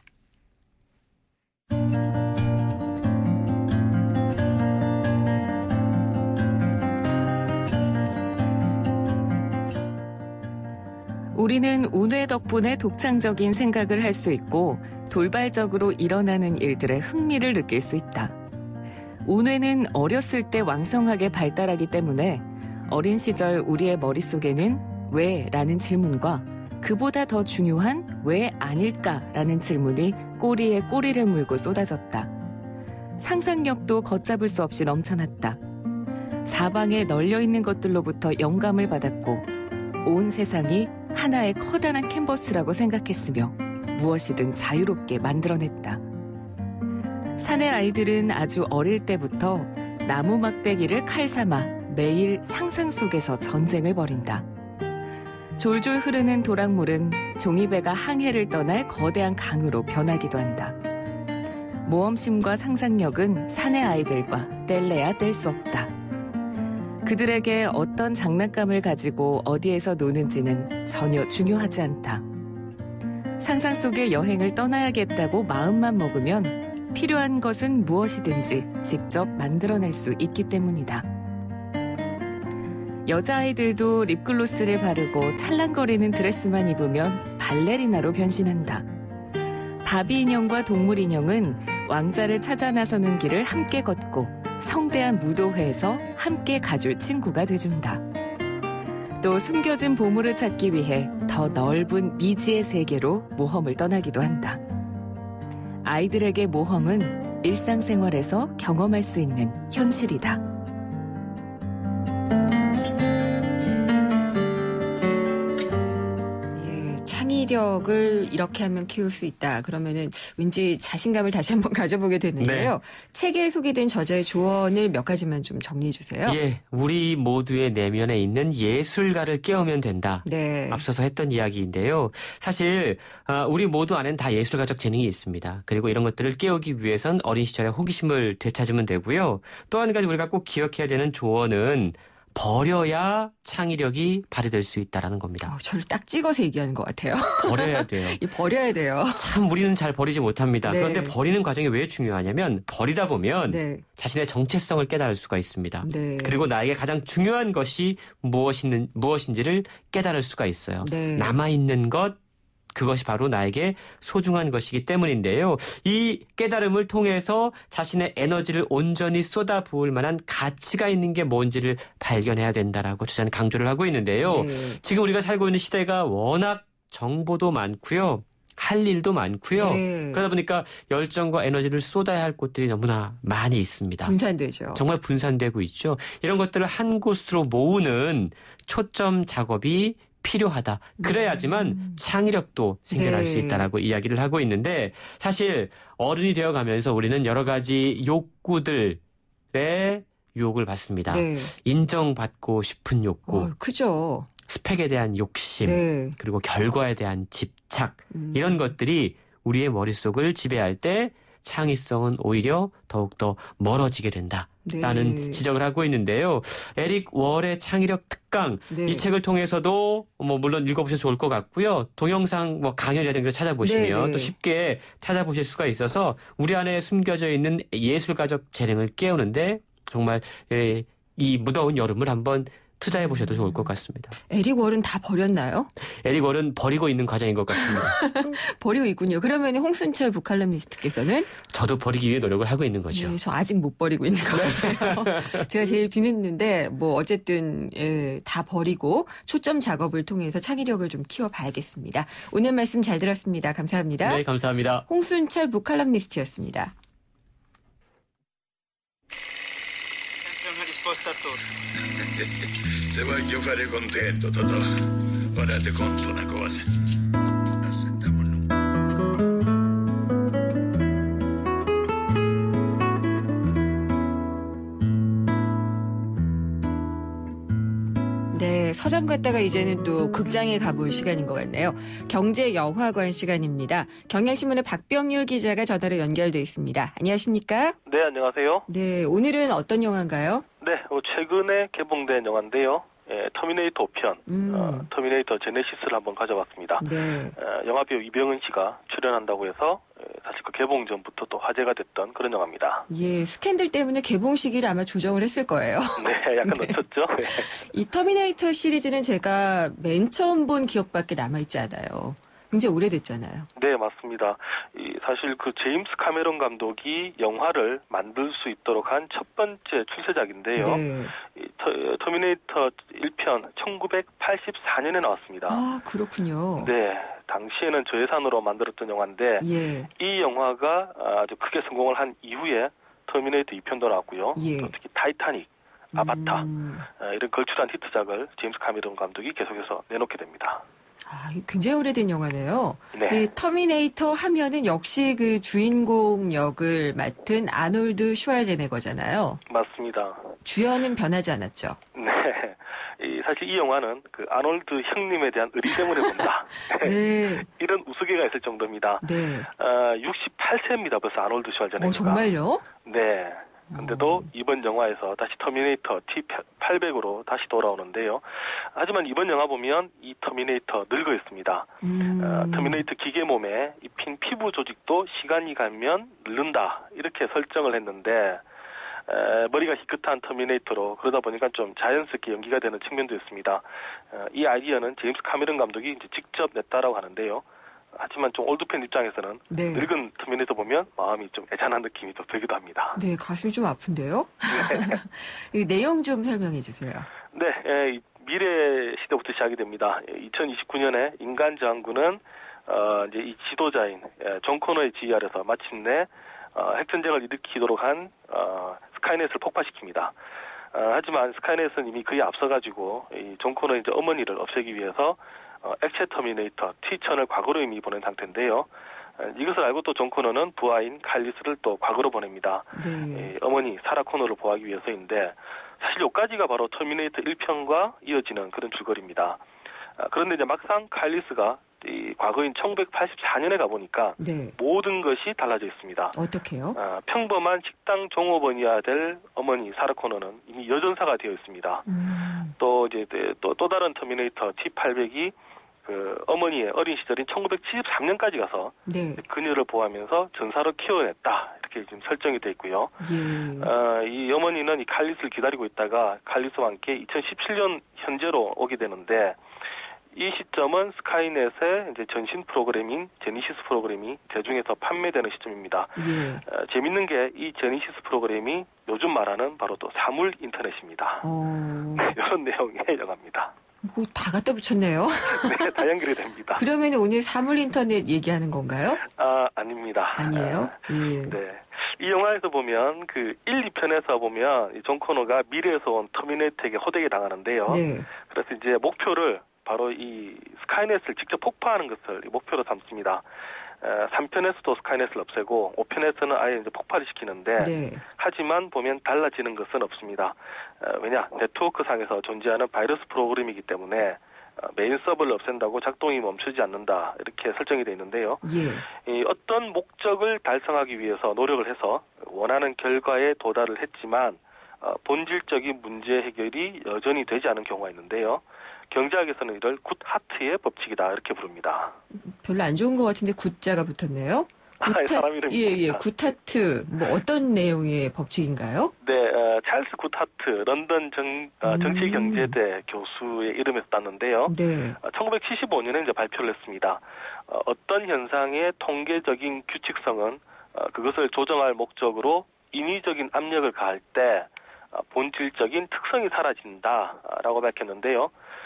[SPEAKER 10] 우리는 운회 덕분에 독창적인 생각을 할 수 있고 돌발적으로 일어나는 일들에 흥미를 느낄 수 있다. 운회는 어렸을 때 왕성하게 발달하기 때문에 어린 시절 우리의 머릿속에는 왜? 라는 질문과 그보다 더 중요한 왜 아닐까? 라는 질문이 꼬리에 꼬리를 물고 쏟아졌다. 상상력도 걷잡을 수 없이 넘쳐났다. 사방에 널려있는 것들로부터 영감을 받았고 온 세상이 하나의 커다란 캔버스라고 생각했으며 무엇이든 자유롭게 만들어냈다. 산의 아이들은 아주 어릴 때부터 나무 막대기를 칼 삼아 매일 상상 속에서 전쟁을 벌인다. 졸졸 흐르는 도랑물은 종이배가 항해를 떠날 거대한 강으로 변하기도 한다. 모험심과 상상력은 산의 아이들과 뗄래야 뗄 수 없다. 그들에게 어떤 장난감을 가지고 어디에서 노는지는 전혀 중요하지 않다. 상상 속의 여행을 떠나야겠다고 마음만 먹으면 필요한 것은 무엇이든지 직접 만들어낼 수 있기 때문이다. 여자아이들도 립글로스를 바르고 찰랑거리는 드레스만 입으면 발레리나로 변신한다. 바비 인형과 동물 인형은 왕자를 찾아 나서는 길을 함께 걷고 성대한 무도회에서 함께 가줄 친구가 돼준다. 또 숨겨진 보물을 찾기 위해 더 넓은 미지의 세계로 모험을 떠나기도 한다. 아이들에게 모험은 일상생활에서 경험할 수 있는 현실이다.
[SPEAKER 2] 창의력을 이렇게 하면 키울 수 있다. 그러면은 왠지 자신감을 다시 한번 가져보게 되는데요. 책에 소개된 저자의 조언을 몇 가지만 좀 정리해 주세요.
[SPEAKER 18] 예, 우리 모두의 내면에 있는 예술가를 깨우면 된다. 앞서서 했던 이야기인데요. 사실 우리 모두 안에는 다 예술가적 재능이 있습니다. 그리고 이런 것들을 깨우기 위해선 어린 시절의 호기심을 되찾으면 되고요. 또 한 가지 우리가 꼭 기억해야 되는 조언은 버려야 창의력이 발휘될 수 있다는 겁니다.
[SPEAKER 2] 저를 딱 찍어서 얘기하는 것 같아요.
[SPEAKER 18] 버려야 돼요.
[SPEAKER 2] 버려야 돼요.
[SPEAKER 18] 참 우리는 잘 버리지 못합니다. 그런데 버리는 과정이 왜 중요하냐면 버리다 보면 자신의 정체성을 깨달을 수가 있습니다. 그리고 나에게 가장 중요한 것이 무엇인지를 깨달을 수가 있어요. 남아있는 것, 그것이 바로 나에게 소중한 것이기 때문인데요. 이 깨달음을 통해서 자신의 에너지를 온전히 쏟아부을 만한 가치가 있는 게 뭔지를 발견해야 된다라고 저자는 강조를 하고 있는데요. 지금 우리가 살고 있는 시대가 워낙 정보도 많고요. 할 일도 많고요. 그러다 보니까 열정과 에너지를 쏟아야 할 곳들이 너무나 많이 있습니다.
[SPEAKER 2] 분산되죠.
[SPEAKER 18] 정말 분산되고 있죠. 이런 것들을 한 곳으로 모으는 초점 작업이 필요하다. 그래야지만 창의력도 생겨날 수 있다라고 이야기를 하고 있는데 사실 어른이 되어가면서 우리는 여러 가지 욕구들의 유혹을 받습니다. 인정받고 싶은 욕구.
[SPEAKER 2] 크죠.
[SPEAKER 18] 스펙에 대한 욕심. 그리고 결과에 대한 집착. 이런 것들이 우리의 머릿속을 지배할 때 창의성은 오히려 더욱더 멀어지게 된다라는 지적을 하고 있는데요. 에릭 월의 창의력 특강 이 책을 통해서도 물론 읽어보셔도 좋을 것 같고요. 동영상 강연이라든가 찾아보시면 또 쉽게 찾아보실 수가 있어서 우리 안에 숨겨져 있는 예술가적 재능을 깨우는데 정말 이 무더운 여름을 한번 투자해 보셔도 좋을 것 같습니다.
[SPEAKER 2] 에릭 월은 다 버렸나요?
[SPEAKER 18] 에릭 월은 버리고 있는 과정인 것 같습니다.
[SPEAKER 2] 버리고 있군요. 그러면 홍순철 북칼럼니스트께서는?
[SPEAKER 18] 저도 버리기 위해 노력을 하고 있는 거죠.
[SPEAKER 2] 네, 저 아직 못 버리고 있는 것 같아요. 제가 제일 뒤늦는데 뭐 어쨌든 다 버리고 초점 작업을 통해서 창의력을 좀 키워봐야겠습니다. 오늘 말씀 잘 들었습니다. 감사합니다.
[SPEAKER 18] 네, 감사합니다.
[SPEAKER 2] 홍순철 북칼럼니스트였습니다.
[SPEAKER 19] Risposta a tutto. Se voglio fare contento, Totò, ora ti conto una cosa.
[SPEAKER 2] 네, 서점 갔다가 이제는 또 극장에 가볼 시간인 것 같네요. 경제영화관 시간입니다. 경향신문의 박병률 기자가 전화로 연결돼 있습니다. 안녕하십니까?
[SPEAKER 20] 네, 안녕하세요.
[SPEAKER 2] 네, 오늘은 어떤 영화인가요?
[SPEAKER 20] 네, 최근에 개봉된 영화인데요. 터미네이터 5편, 터미네이터 제네시스를 한번 가져봤습니다.
[SPEAKER 2] 네.
[SPEAKER 20] 영화배우 이병헌 씨가 출연한다고 해서 사실 그 개봉 전부터 또 화제가 됐던 그런 영화입니다.
[SPEAKER 2] 예, 스캔들 때문에 개봉 시기를 아마 조정을 했을 거예요.
[SPEAKER 20] 네, 약간 놓쳤죠. 네.
[SPEAKER 2] 이 터미네이터 시리즈는 제가 맨 처음 본 기억밖에 남아있지 않아요. 굉장히 오래됐잖아요.
[SPEAKER 20] 네, 맞습니다. 사실 그 제임스 카메론 감독이 영화를 만들 수 있도록 한 첫 번째 출세작인데요.
[SPEAKER 2] 네.
[SPEAKER 20] 터미네이터 1편 1984년에 나왔습니다.
[SPEAKER 2] 아, 그렇군요.
[SPEAKER 20] 네, 당시에는 저예산으로 만들었던 영화인데
[SPEAKER 2] 예.
[SPEAKER 20] 이 영화가 아주 크게 성공을 한 이후에 터미네이터 2편도 나왔고요.
[SPEAKER 2] 예.
[SPEAKER 20] 또 특히 타이타닉, 아바타 이런 걸출한 히트작을 제임스 카메론 감독이 계속해서 내놓게 됩니다.
[SPEAKER 2] 아, 굉장히 오래된 영화네요.
[SPEAKER 20] 네.
[SPEAKER 2] 이 터미네이터 하면은 역시 그 주인공 역을 맡은 아놀드 슈왈제네거잖아요.
[SPEAKER 20] 맞습니다.
[SPEAKER 2] 주연은 변하지 않았죠.
[SPEAKER 20] 네. 사실 이 영화는 그 아놀드 형님에 대한 의리 때문에 본다.
[SPEAKER 2] 네.
[SPEAKER 20] 이런 우스개가 있을 정도입니다.
[SPEAKER 2] 네.
[SPEAKER 20] 68세입니다. 벌써 아놀드 슈왈제네거가.
[SPEAKER 2] 정말요?
[SPEAKER 20] 네. 근데도 이번 영화에서 다시 터미네이터 T800으로 다시 돌아오는데요. 하지만 이번 영화 보면 이 터미네이터 늙어 있습니다. 터미네이터 기계 몸에 입힌 피부 조직도 시간이 가면 늙는다 이렇게 설정을 했는데 머리가 희끗한 터미네이터로 그러다 보니까 좀 자연스럽게 연기가 되는 측면도 있습니다. 이 아이디어는 제임스 카메론 감독이 이제 직접 냈다라고 하는데요. 하지만 좀 올드팬 입장에서는
[SPEAKER 2] 네.
[SPEAKER 20] 늙은 터미네이터 보면 마음이 좀 애잔한 느낌이 또 들기도 합니다.
[SPEAKER 2] 네, 가슴이 좀 아픈데요? 이 내용 좀 설명해 주세요.
[SPEAKER 20] 네, 미래 시대부터 시작이 됩니다. 2029년에 인간 저항군은 이제 이 지도자인 존 코너의 지휘 아래서 마침내 핵전쟁을 일으키도록 한 스카이넷을 폭파시킵니다. 하지만 스카이넷은 이미 그에 앞서가지고 이 존 코너의 이제 어머니를 없애기 위해서 액체 터미네이터 T1000을 과거로 이미 보낸 상태인데요. 이것을 알고 또 존 코너는 부하인 칼리스를 또 과거로 보냅니다.
[SPEAKER 2] 네.
[SPEAKER 20] 어머니 사라 코너를 보호하기 위해서인데 사실 여기까지가 바로 터미네이터 1편과 이어지는 그런 줄거리입니다. 그런데 이제 막상 칼리스가 이 과거인 1984년에 가보니까
[SPEAKER 2] 네.
[SPEAKER 20] 모든 것이 달라져 있습니다.
[SPEAKER 2] 어떻게요?
[SPEAKER 20] 평범한 식당 종업원이어야 될 어머니 사라 코너는 이미 여전사가 되어 있습니다. 또 이제 또 다른 터미네이터 T800이 그 어머니의 어린 시절인 1973년까지 가서
[SPEAKER 2] 네.
[SPEAKER 20] 그녀를 보호하면서 전사로 키워냈다 이렇게 지금 설정이 돼 있고요.
[SPEAKER 2] 예.
[SPEAKER 20] 이 어머니는 이 칼리스를 기다리고 있다가 칼리스와 함께 2017년 현재로 오게 되는데 이 시점은 스카이넷의 이제 전신 프로그램인 제니시스 프로그램이 대중에서 판매되는 시점입니다.
[SPEAKER 2] 예.
[SPEAKER 20] 재밌는 게 이 제니시스 프로그램이 요즘 말하는 바로 또 사물 인터넷입니다. 네, 이런 내용의 영화입니다.
[SPEAKER 2] 뭐 다 갖다 붙였네요.
[SPEAKER 20] 네, 다 연결이 됩니다.
[SPEAKER 2] 그러면 오늘 사물 인터넷 얘기하는 건가요?
[SPEAKER 20] 아닙니다.
[SPEAKER 2] 아니에요? 예.
[SPEAKER 20] 네. 이 영화에서 보면 그 1, 2편에서 보면 이 존 코너가 미래에서 온 터미네이터에게 호되게 당하는데요.
[SPEAKER 2] 네.
[SPEAKER 20] 그래서 이제 목표를 바로 이 스카이넷을 직접 폭파하는 것을 목표로 삼습니다. 3편에서도 스카이넷을 없애고 5편에서는 아예 이제 폭발을 시키는데
[SPEAKER 2] 네.
[SPEAKER 20] 하지만 보면 달라지는 것은 없습니다. 왜냐? 네트워크상에서 존재하는 바이러스 프로그램이기 때문에 메인 서버를 없앤다고 작동이 멈추지 않는다 이렇게 설정이 되어 있는데요.
[SPEAKER 2] 예.
[SPEAKER 20] 이 어떤 목적을 달성하기 위해서 노력을 해서 원하는 결과에 도달을 했지만 본질적인 문제 해결이 여전히 되지 않은 경우가 있는데요. 경제학에서는 이를 굿하트의 법칙이다 이렇게 부릅니다.
[SPEAKER 2] 별로 안 좋은 것 같은데 굿자가 붙었네요.
[SPEAKER 20] 사람 이름입니다.
[SPEAKER 2] 예, 굿하트. 뭐 어떤 내용의 법칙인가요?
[SPEAKER 20] 네, 찰스 굿하트 런던 정치경제대 교수의 이름에서 땄는데요.
[SPEAKER 2] 네.
[SPEAKER 20] 1975년에 이제 발표를 했습니다. 어떤 현상의 통계적인 규칙성은 그것을 조정할 목적으로 인위적인 압력을 가할 때 본질적인 특성이 사라진다라고 밝혔는데요.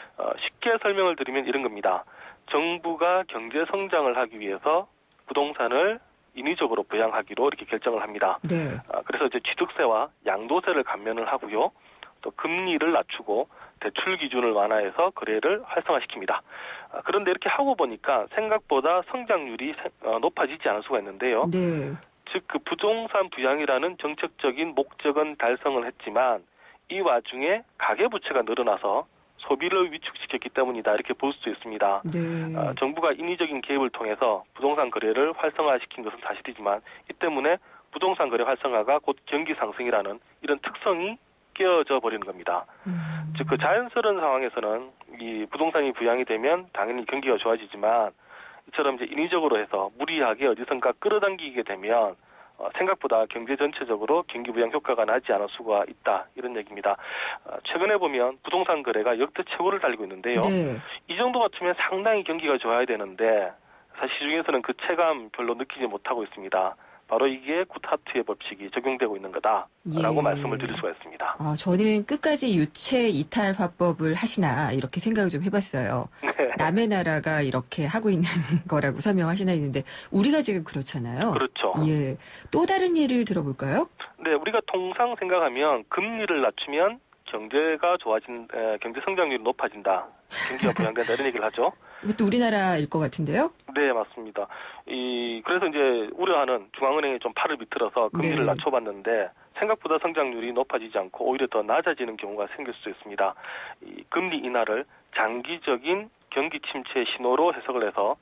[SPEAKER 20] 쉽게 설명을 드리면 이런 겁니다. 정부가 경제 성장을 하기 위해서 부동산을 인위적으로 부양하기로 이렇게 결정을 합니다.
[SPEAKER 2] 네.
[SPEAKER 20] 그래서 이제 취득세와 양도세를 감면을 하고요. 또 금리를 낮추고 대출 기준을 완화해서 거래를 활성화시킵니다. 그런데 이렇게 하고 보니까 생각보다 성장률이 높아지지 않을 수가 있는데요.
[SPEAKER 2] 네.
[SPEAKER 20] 즉 그 부동산 부양이라는 정책적인 목적은 달성을 했지만 이 와중에 가계부채가 늘어나서 소비를 위축시켰기 때문이다 이렇게 볼 수 있습니다.
[SPEAKER 2] 네.
[SPEAKER 20] 정부가 인위적인 개입을 통해서 부동산 거래를 활성화시킨 것은 사실이지만 이 때문에 부동산 거래 활성화가 곧 경기 상승이라는 이런 특성이 깨어져 버리는 겁니다. 즉 그 자연스러운 상황에서는 이 부동산이 부양이 되면 당연히 경기가 좋아지지만 이처럼 이제 인위적으로 해서 무리하게 어디선가 끌어당기게 되면 생각보다 경제 전체적으로 경기 부양 효과가 나지 않을 수가 있다 이런 얘기입니다. 최근에 보면 부동산 거래가 역대 최고를 달리고 있는데요.
[SPEAKER 2] 네.
[SPEAKER 20] 이 정도 같으면 상당히 경기가 좋아야 되는데 사실 시중에서는 그 체감 별로 느끼지 못하고 있습니다. 바로 이게 굿하트의 법칙이 적용되고 있는 거다라고 말씀을 드릴 수가 있습니다.
[SPEAKER 2] 저는 끝까지 유체 이탈 화법을 하시나 이렇게 생각을 좀 해봤어요.
[SPEAKER 20] 네.
[SPEAKER 2] 남의 나라가 이렇게 하고 있는 거라고 설명하시나 했는데 우리가 지금 그렇잖아요.
[SPEAKER 20] 그렇죠.
[SPEAKER 2] 예. 또 다른 예를 들어볼까요?
[SPEAKER 20] 네, 우리가 통상 생각하면 금리를 낮추면 경제가 경제 성장률이 높아진다. 경기가 부양된다 이런 얘기를 하죠.
[SPEAKER 2] 이것도 우리나라일 것 같은데요?
[SPEAKER 20] 네, 맞습니다. 그래서 이제 우려하는 중앙은행이 좀 팔을 비틀어서 금리를 낮춰봤는데 생각보다 성장률이 높아지지 않고 오히려 더 낮아지는 경우가 생길 수 있습니다. 이 금리 인하를 장기적인 경기 침체의 신호로 해석을 해서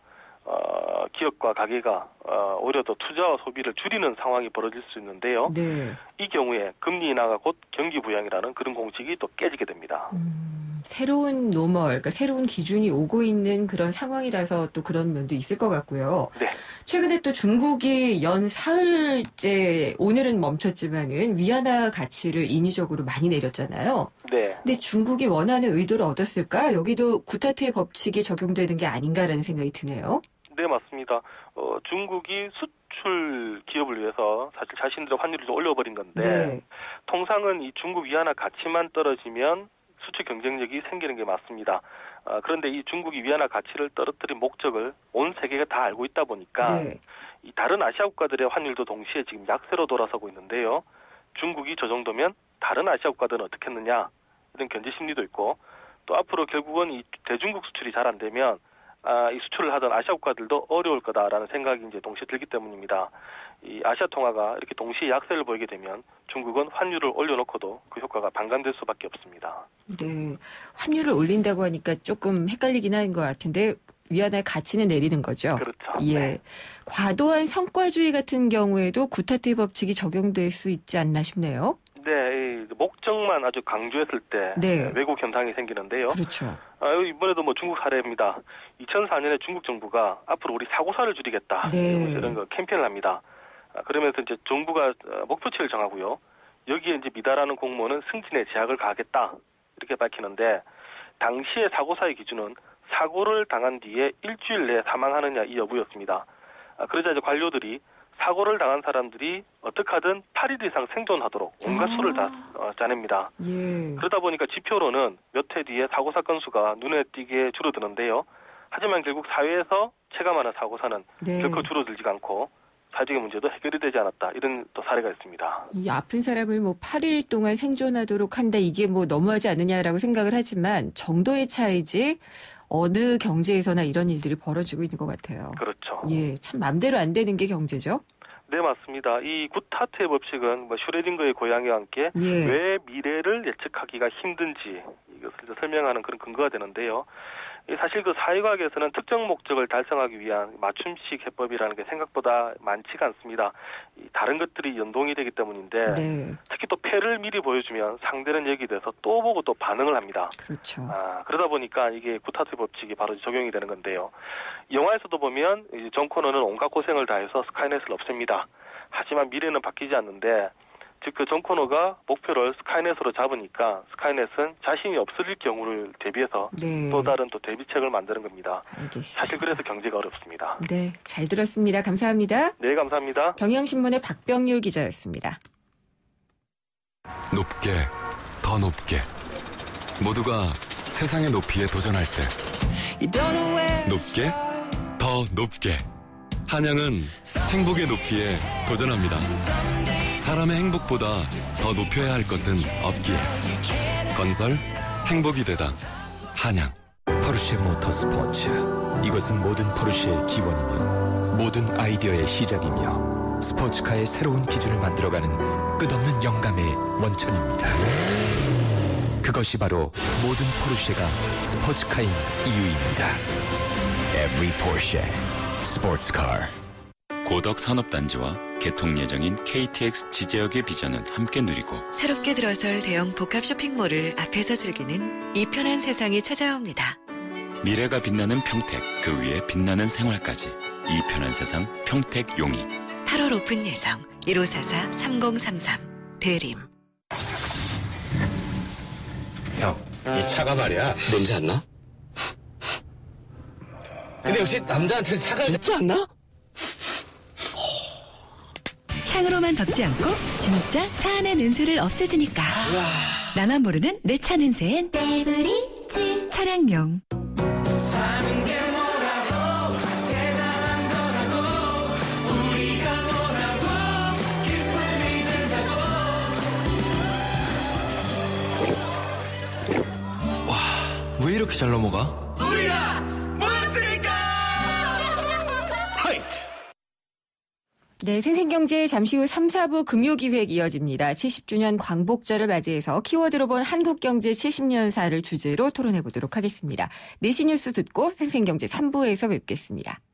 [SPEAKER 20] 기업과 가게가 오히려 더 투자와 소비를 줄이는 상황이 벌어질 수 있는데요.
[SPEAKER 2] 네.
[SPEAKER 20] 이 경우에 금리 인하가 곧 경기 부양이라는 그런 공식이 또 깨지게 됩니다.
[SPEAKER 2] 새로운 노멀, 그러니까 새로운 기준이 오고 있는 그런 상황이라서 또 그런 면도 있을 것 같고요.
[SPEAKER 20] 네.
[SPEAKER 2] 최근에 또 중국이 연 사흘째 오늘은 멈췄지만은 위안화 가치를 인위적으로 많이 내렸잖아요.
[SPEAKER 20] 네.
[SPEAKER 2] 근데 중국이 원하는 의도를 얻었을까? 여기도 굿하트의 법칙이 적용되는 게 아닌가라는 생각이 드네요.
[SPEAKER 20] 네, 맞습니다. 중국이 수출 기업을 위해서 사실 자신들의 환율을 좀 올려버린 건데 통상은 이 중국 위안화 가치만 떨어지면 수출 경쟁력이 생기는 게 맞습니다. 그런데 이 중국이 위안화 가치를 떨어뜨린 목적을 온 세계가 다 알고 있다 보니까 이 다른 아시아 국가들의 환율도 동시에 지금 약세로 돌아서고 있는데요. 중국이 저 정도면 다른 아시아 국가들은 어떻게 했느냐 이런 견제 심리도 있고 또 앞으로 결국은 이 대중국 수출이 잘 안 되면 이 수출을 하던 아시아 국가들도 어려울 거다라는 생각이 이제 동시에 들기 때문입니다. 이 아시아 통화가 이렇게 동시에 약세를 보이게 되면 중국은 환율을 올려놓고도 그 효과가 반감될 수밖에 없습니다.
[SPEAKER 2] 네, 환율을 올린다고 하니까 조금 헷갈리긴 하는 것 같은데 위안화의 가치는 내리는 거죠.
[SPEAKER 20] 그렇죠.
[SPEAKER 2] 예,
[SPEAKER 20] 네.
[SPEAKER 2] 과도한 성과주의 같은 경우에도 굿하트의 법칙이 적용될 수 있지 않나 싶네요.
[SPEAKER 20] 네, 목적만 아주 강조했을 때 왜곡 현상이 생기는데요.
[SPEAKER 2] 그렇죠.
[SPEAKER 20] 이번에도 뭐 중국 사례입니다. 2004년에 중국 정부가 앞으로 우리 사고사를 줄이겠다 이런 거 캠페인을 합니다. 그러면서 이제 정부가 목표치를 정하고요. 여기에 이제 미달하는 공무원은 승진에 제약을 가하겠다 이렇게 밝히는데 당시의 사고사의 기준은 사고를 당한 뒤에 일주일 내에 사망하느냐 이 여부였습니다. 그러자 이제 관료들이 사고를 당한 사람들이 어떻게 하든 8일 이상 생존하도록 온갖 수를 다 짜냅니다. 그러다 보니까 지표로는 몇 해 뒤에 사고 사건 수가 눈에 띄게 줄어드는데요. 하지만 결국 사회에서 체감하는 사고사는 결코 줄어들지가 않고 사회적인 문제도 해결이 되지 않았다. 이런 또 사례가 있습니다.
[SPEAKER 2] 이 아픈 사람을 뭐 8일 동안 생존하도록 한다. 이게 뭐 너무하지 않느냐라고 생각을 하지만 정도의 차이지 어느 경제에서나 이런 일들이 벌어지고 있는 것 같아요.
[SPEAKER 20] 그렇죠.
[SPEAKER 2] 예, 참 맘대로 안 되는 게 경제죠.
[SPEAKER 20] 네, 맞습니다. 이 굿하트의 법칙은 뭐 슈레딩거의 고양이와 함께 왜 미래를 예측하기가 힘든지 이것을 설명하는 그런 근거가 되는데요. 사실 그 사회과학에서는 특정 목적을 달성하기 위한 맞춤식 해법이라는 게 생각보다 많지가 않습니다. 다른 것들이 연동이 되기 때문인데 특히 또 패를 미리 보여주면 상대는 여기에 대해서 또 보고 또 반응을 합니다.
[SPEAKER 2] 그렇죠.
[SPEAKER 20] 그러다 보니까 이게 구타트 법칙이 바로 적용이 되는 건데요. 영화에서도 보면 존 코너는 온갖 고생을 다해서 스카이넷을 없앱니다. 하지만 미래는 바뀌지 않는데 즉 그 존 코너가 목표를 스카이넷으로 잡으니까 스카이넷은 자신이 없을 경우를 대비해서 또 다른 또 대비책을 만드는 겁니다.
[SPEAKER 2] 알겠습니다.
[SPEAKER 20] 사실 그래서 경제가 어렵습니다.
[SPEAKER 2] 네, 잘 들었습니다. 감사합니다.
[SPEAKER 20] 네, 감사합니다.
[SPEAKER 2] 경향신문의 박병률 기자였습니다.
[SPEAKER 3] 높게, 더 높게. 모두가 세상의 높이에 도전할 때. 높게, 더 높게. 한양은 행복의 높이에 도전합니다. 사람의 행복보다 더 높여야 할 것은 없기에. 건설, 행복이 되다. 한양.
[SPEAKER 21] 포르쉐 모터스포츠. 이것은 모든 포르쉐의 기원이며 모든 아이디어의 시작이며 스포츠카의 새로운 기준을 만들어가는 끝없는 영감의 원천입니다. 그것이 바로 모든 포르쉐가 스포츠카인 이유입니다. Every Porsche Sports Car.
[SPEAKER 22] 고덕 산업단지와 개통 예정인 KTX 지제역의 비전은 함께 누리고
[SPEAKER 11] 새롭게 들어설 대형 복합 쇼핑몰을 앞에서 즐기는 이 편한 세상이 찾아옵니다.
[SPEAKER 22] 미래가 빛나는 평택, 그 위에 빛나는 생활까지 이 편한 세상 평택 용이
[SPEAKER 11] 8월 오픈 예정 1544-3033 대림.
[SPEAKER 23] 형, 이 차가 말이야 냄새 안 나? 근데 역시 남자한테는 차가 진짜 안 나?
[SPEAKER 11] 향으로만 덮지 않고 진짜 차 안의 냄새를 없애주니까. 나만 모르는 내 차 냄새엔 베브리지 차량용.
[SPEAKER 6] 사는 게 뭐라고 대단한 거라고 우리가 뭐라고 기쁨이 든다고.
[SPEAKER 23] 와, 왜 이렇게 잘 넘어가?
[SPEAKER 6] 우리가 모였으니까.
[SPEAKER 23] 하이트.
[SPEAKER 2] 네, 생생경제 잠시 후 3, 4부 금요기획 이어집니다. 70주년 광복절을 맞이해서 키워드로 본 한국경제 70년사를 주제로 토론해보도록 하겠습니다. 4시 뉴스 듣고 생생경제 3부에서 뵙겠습니다.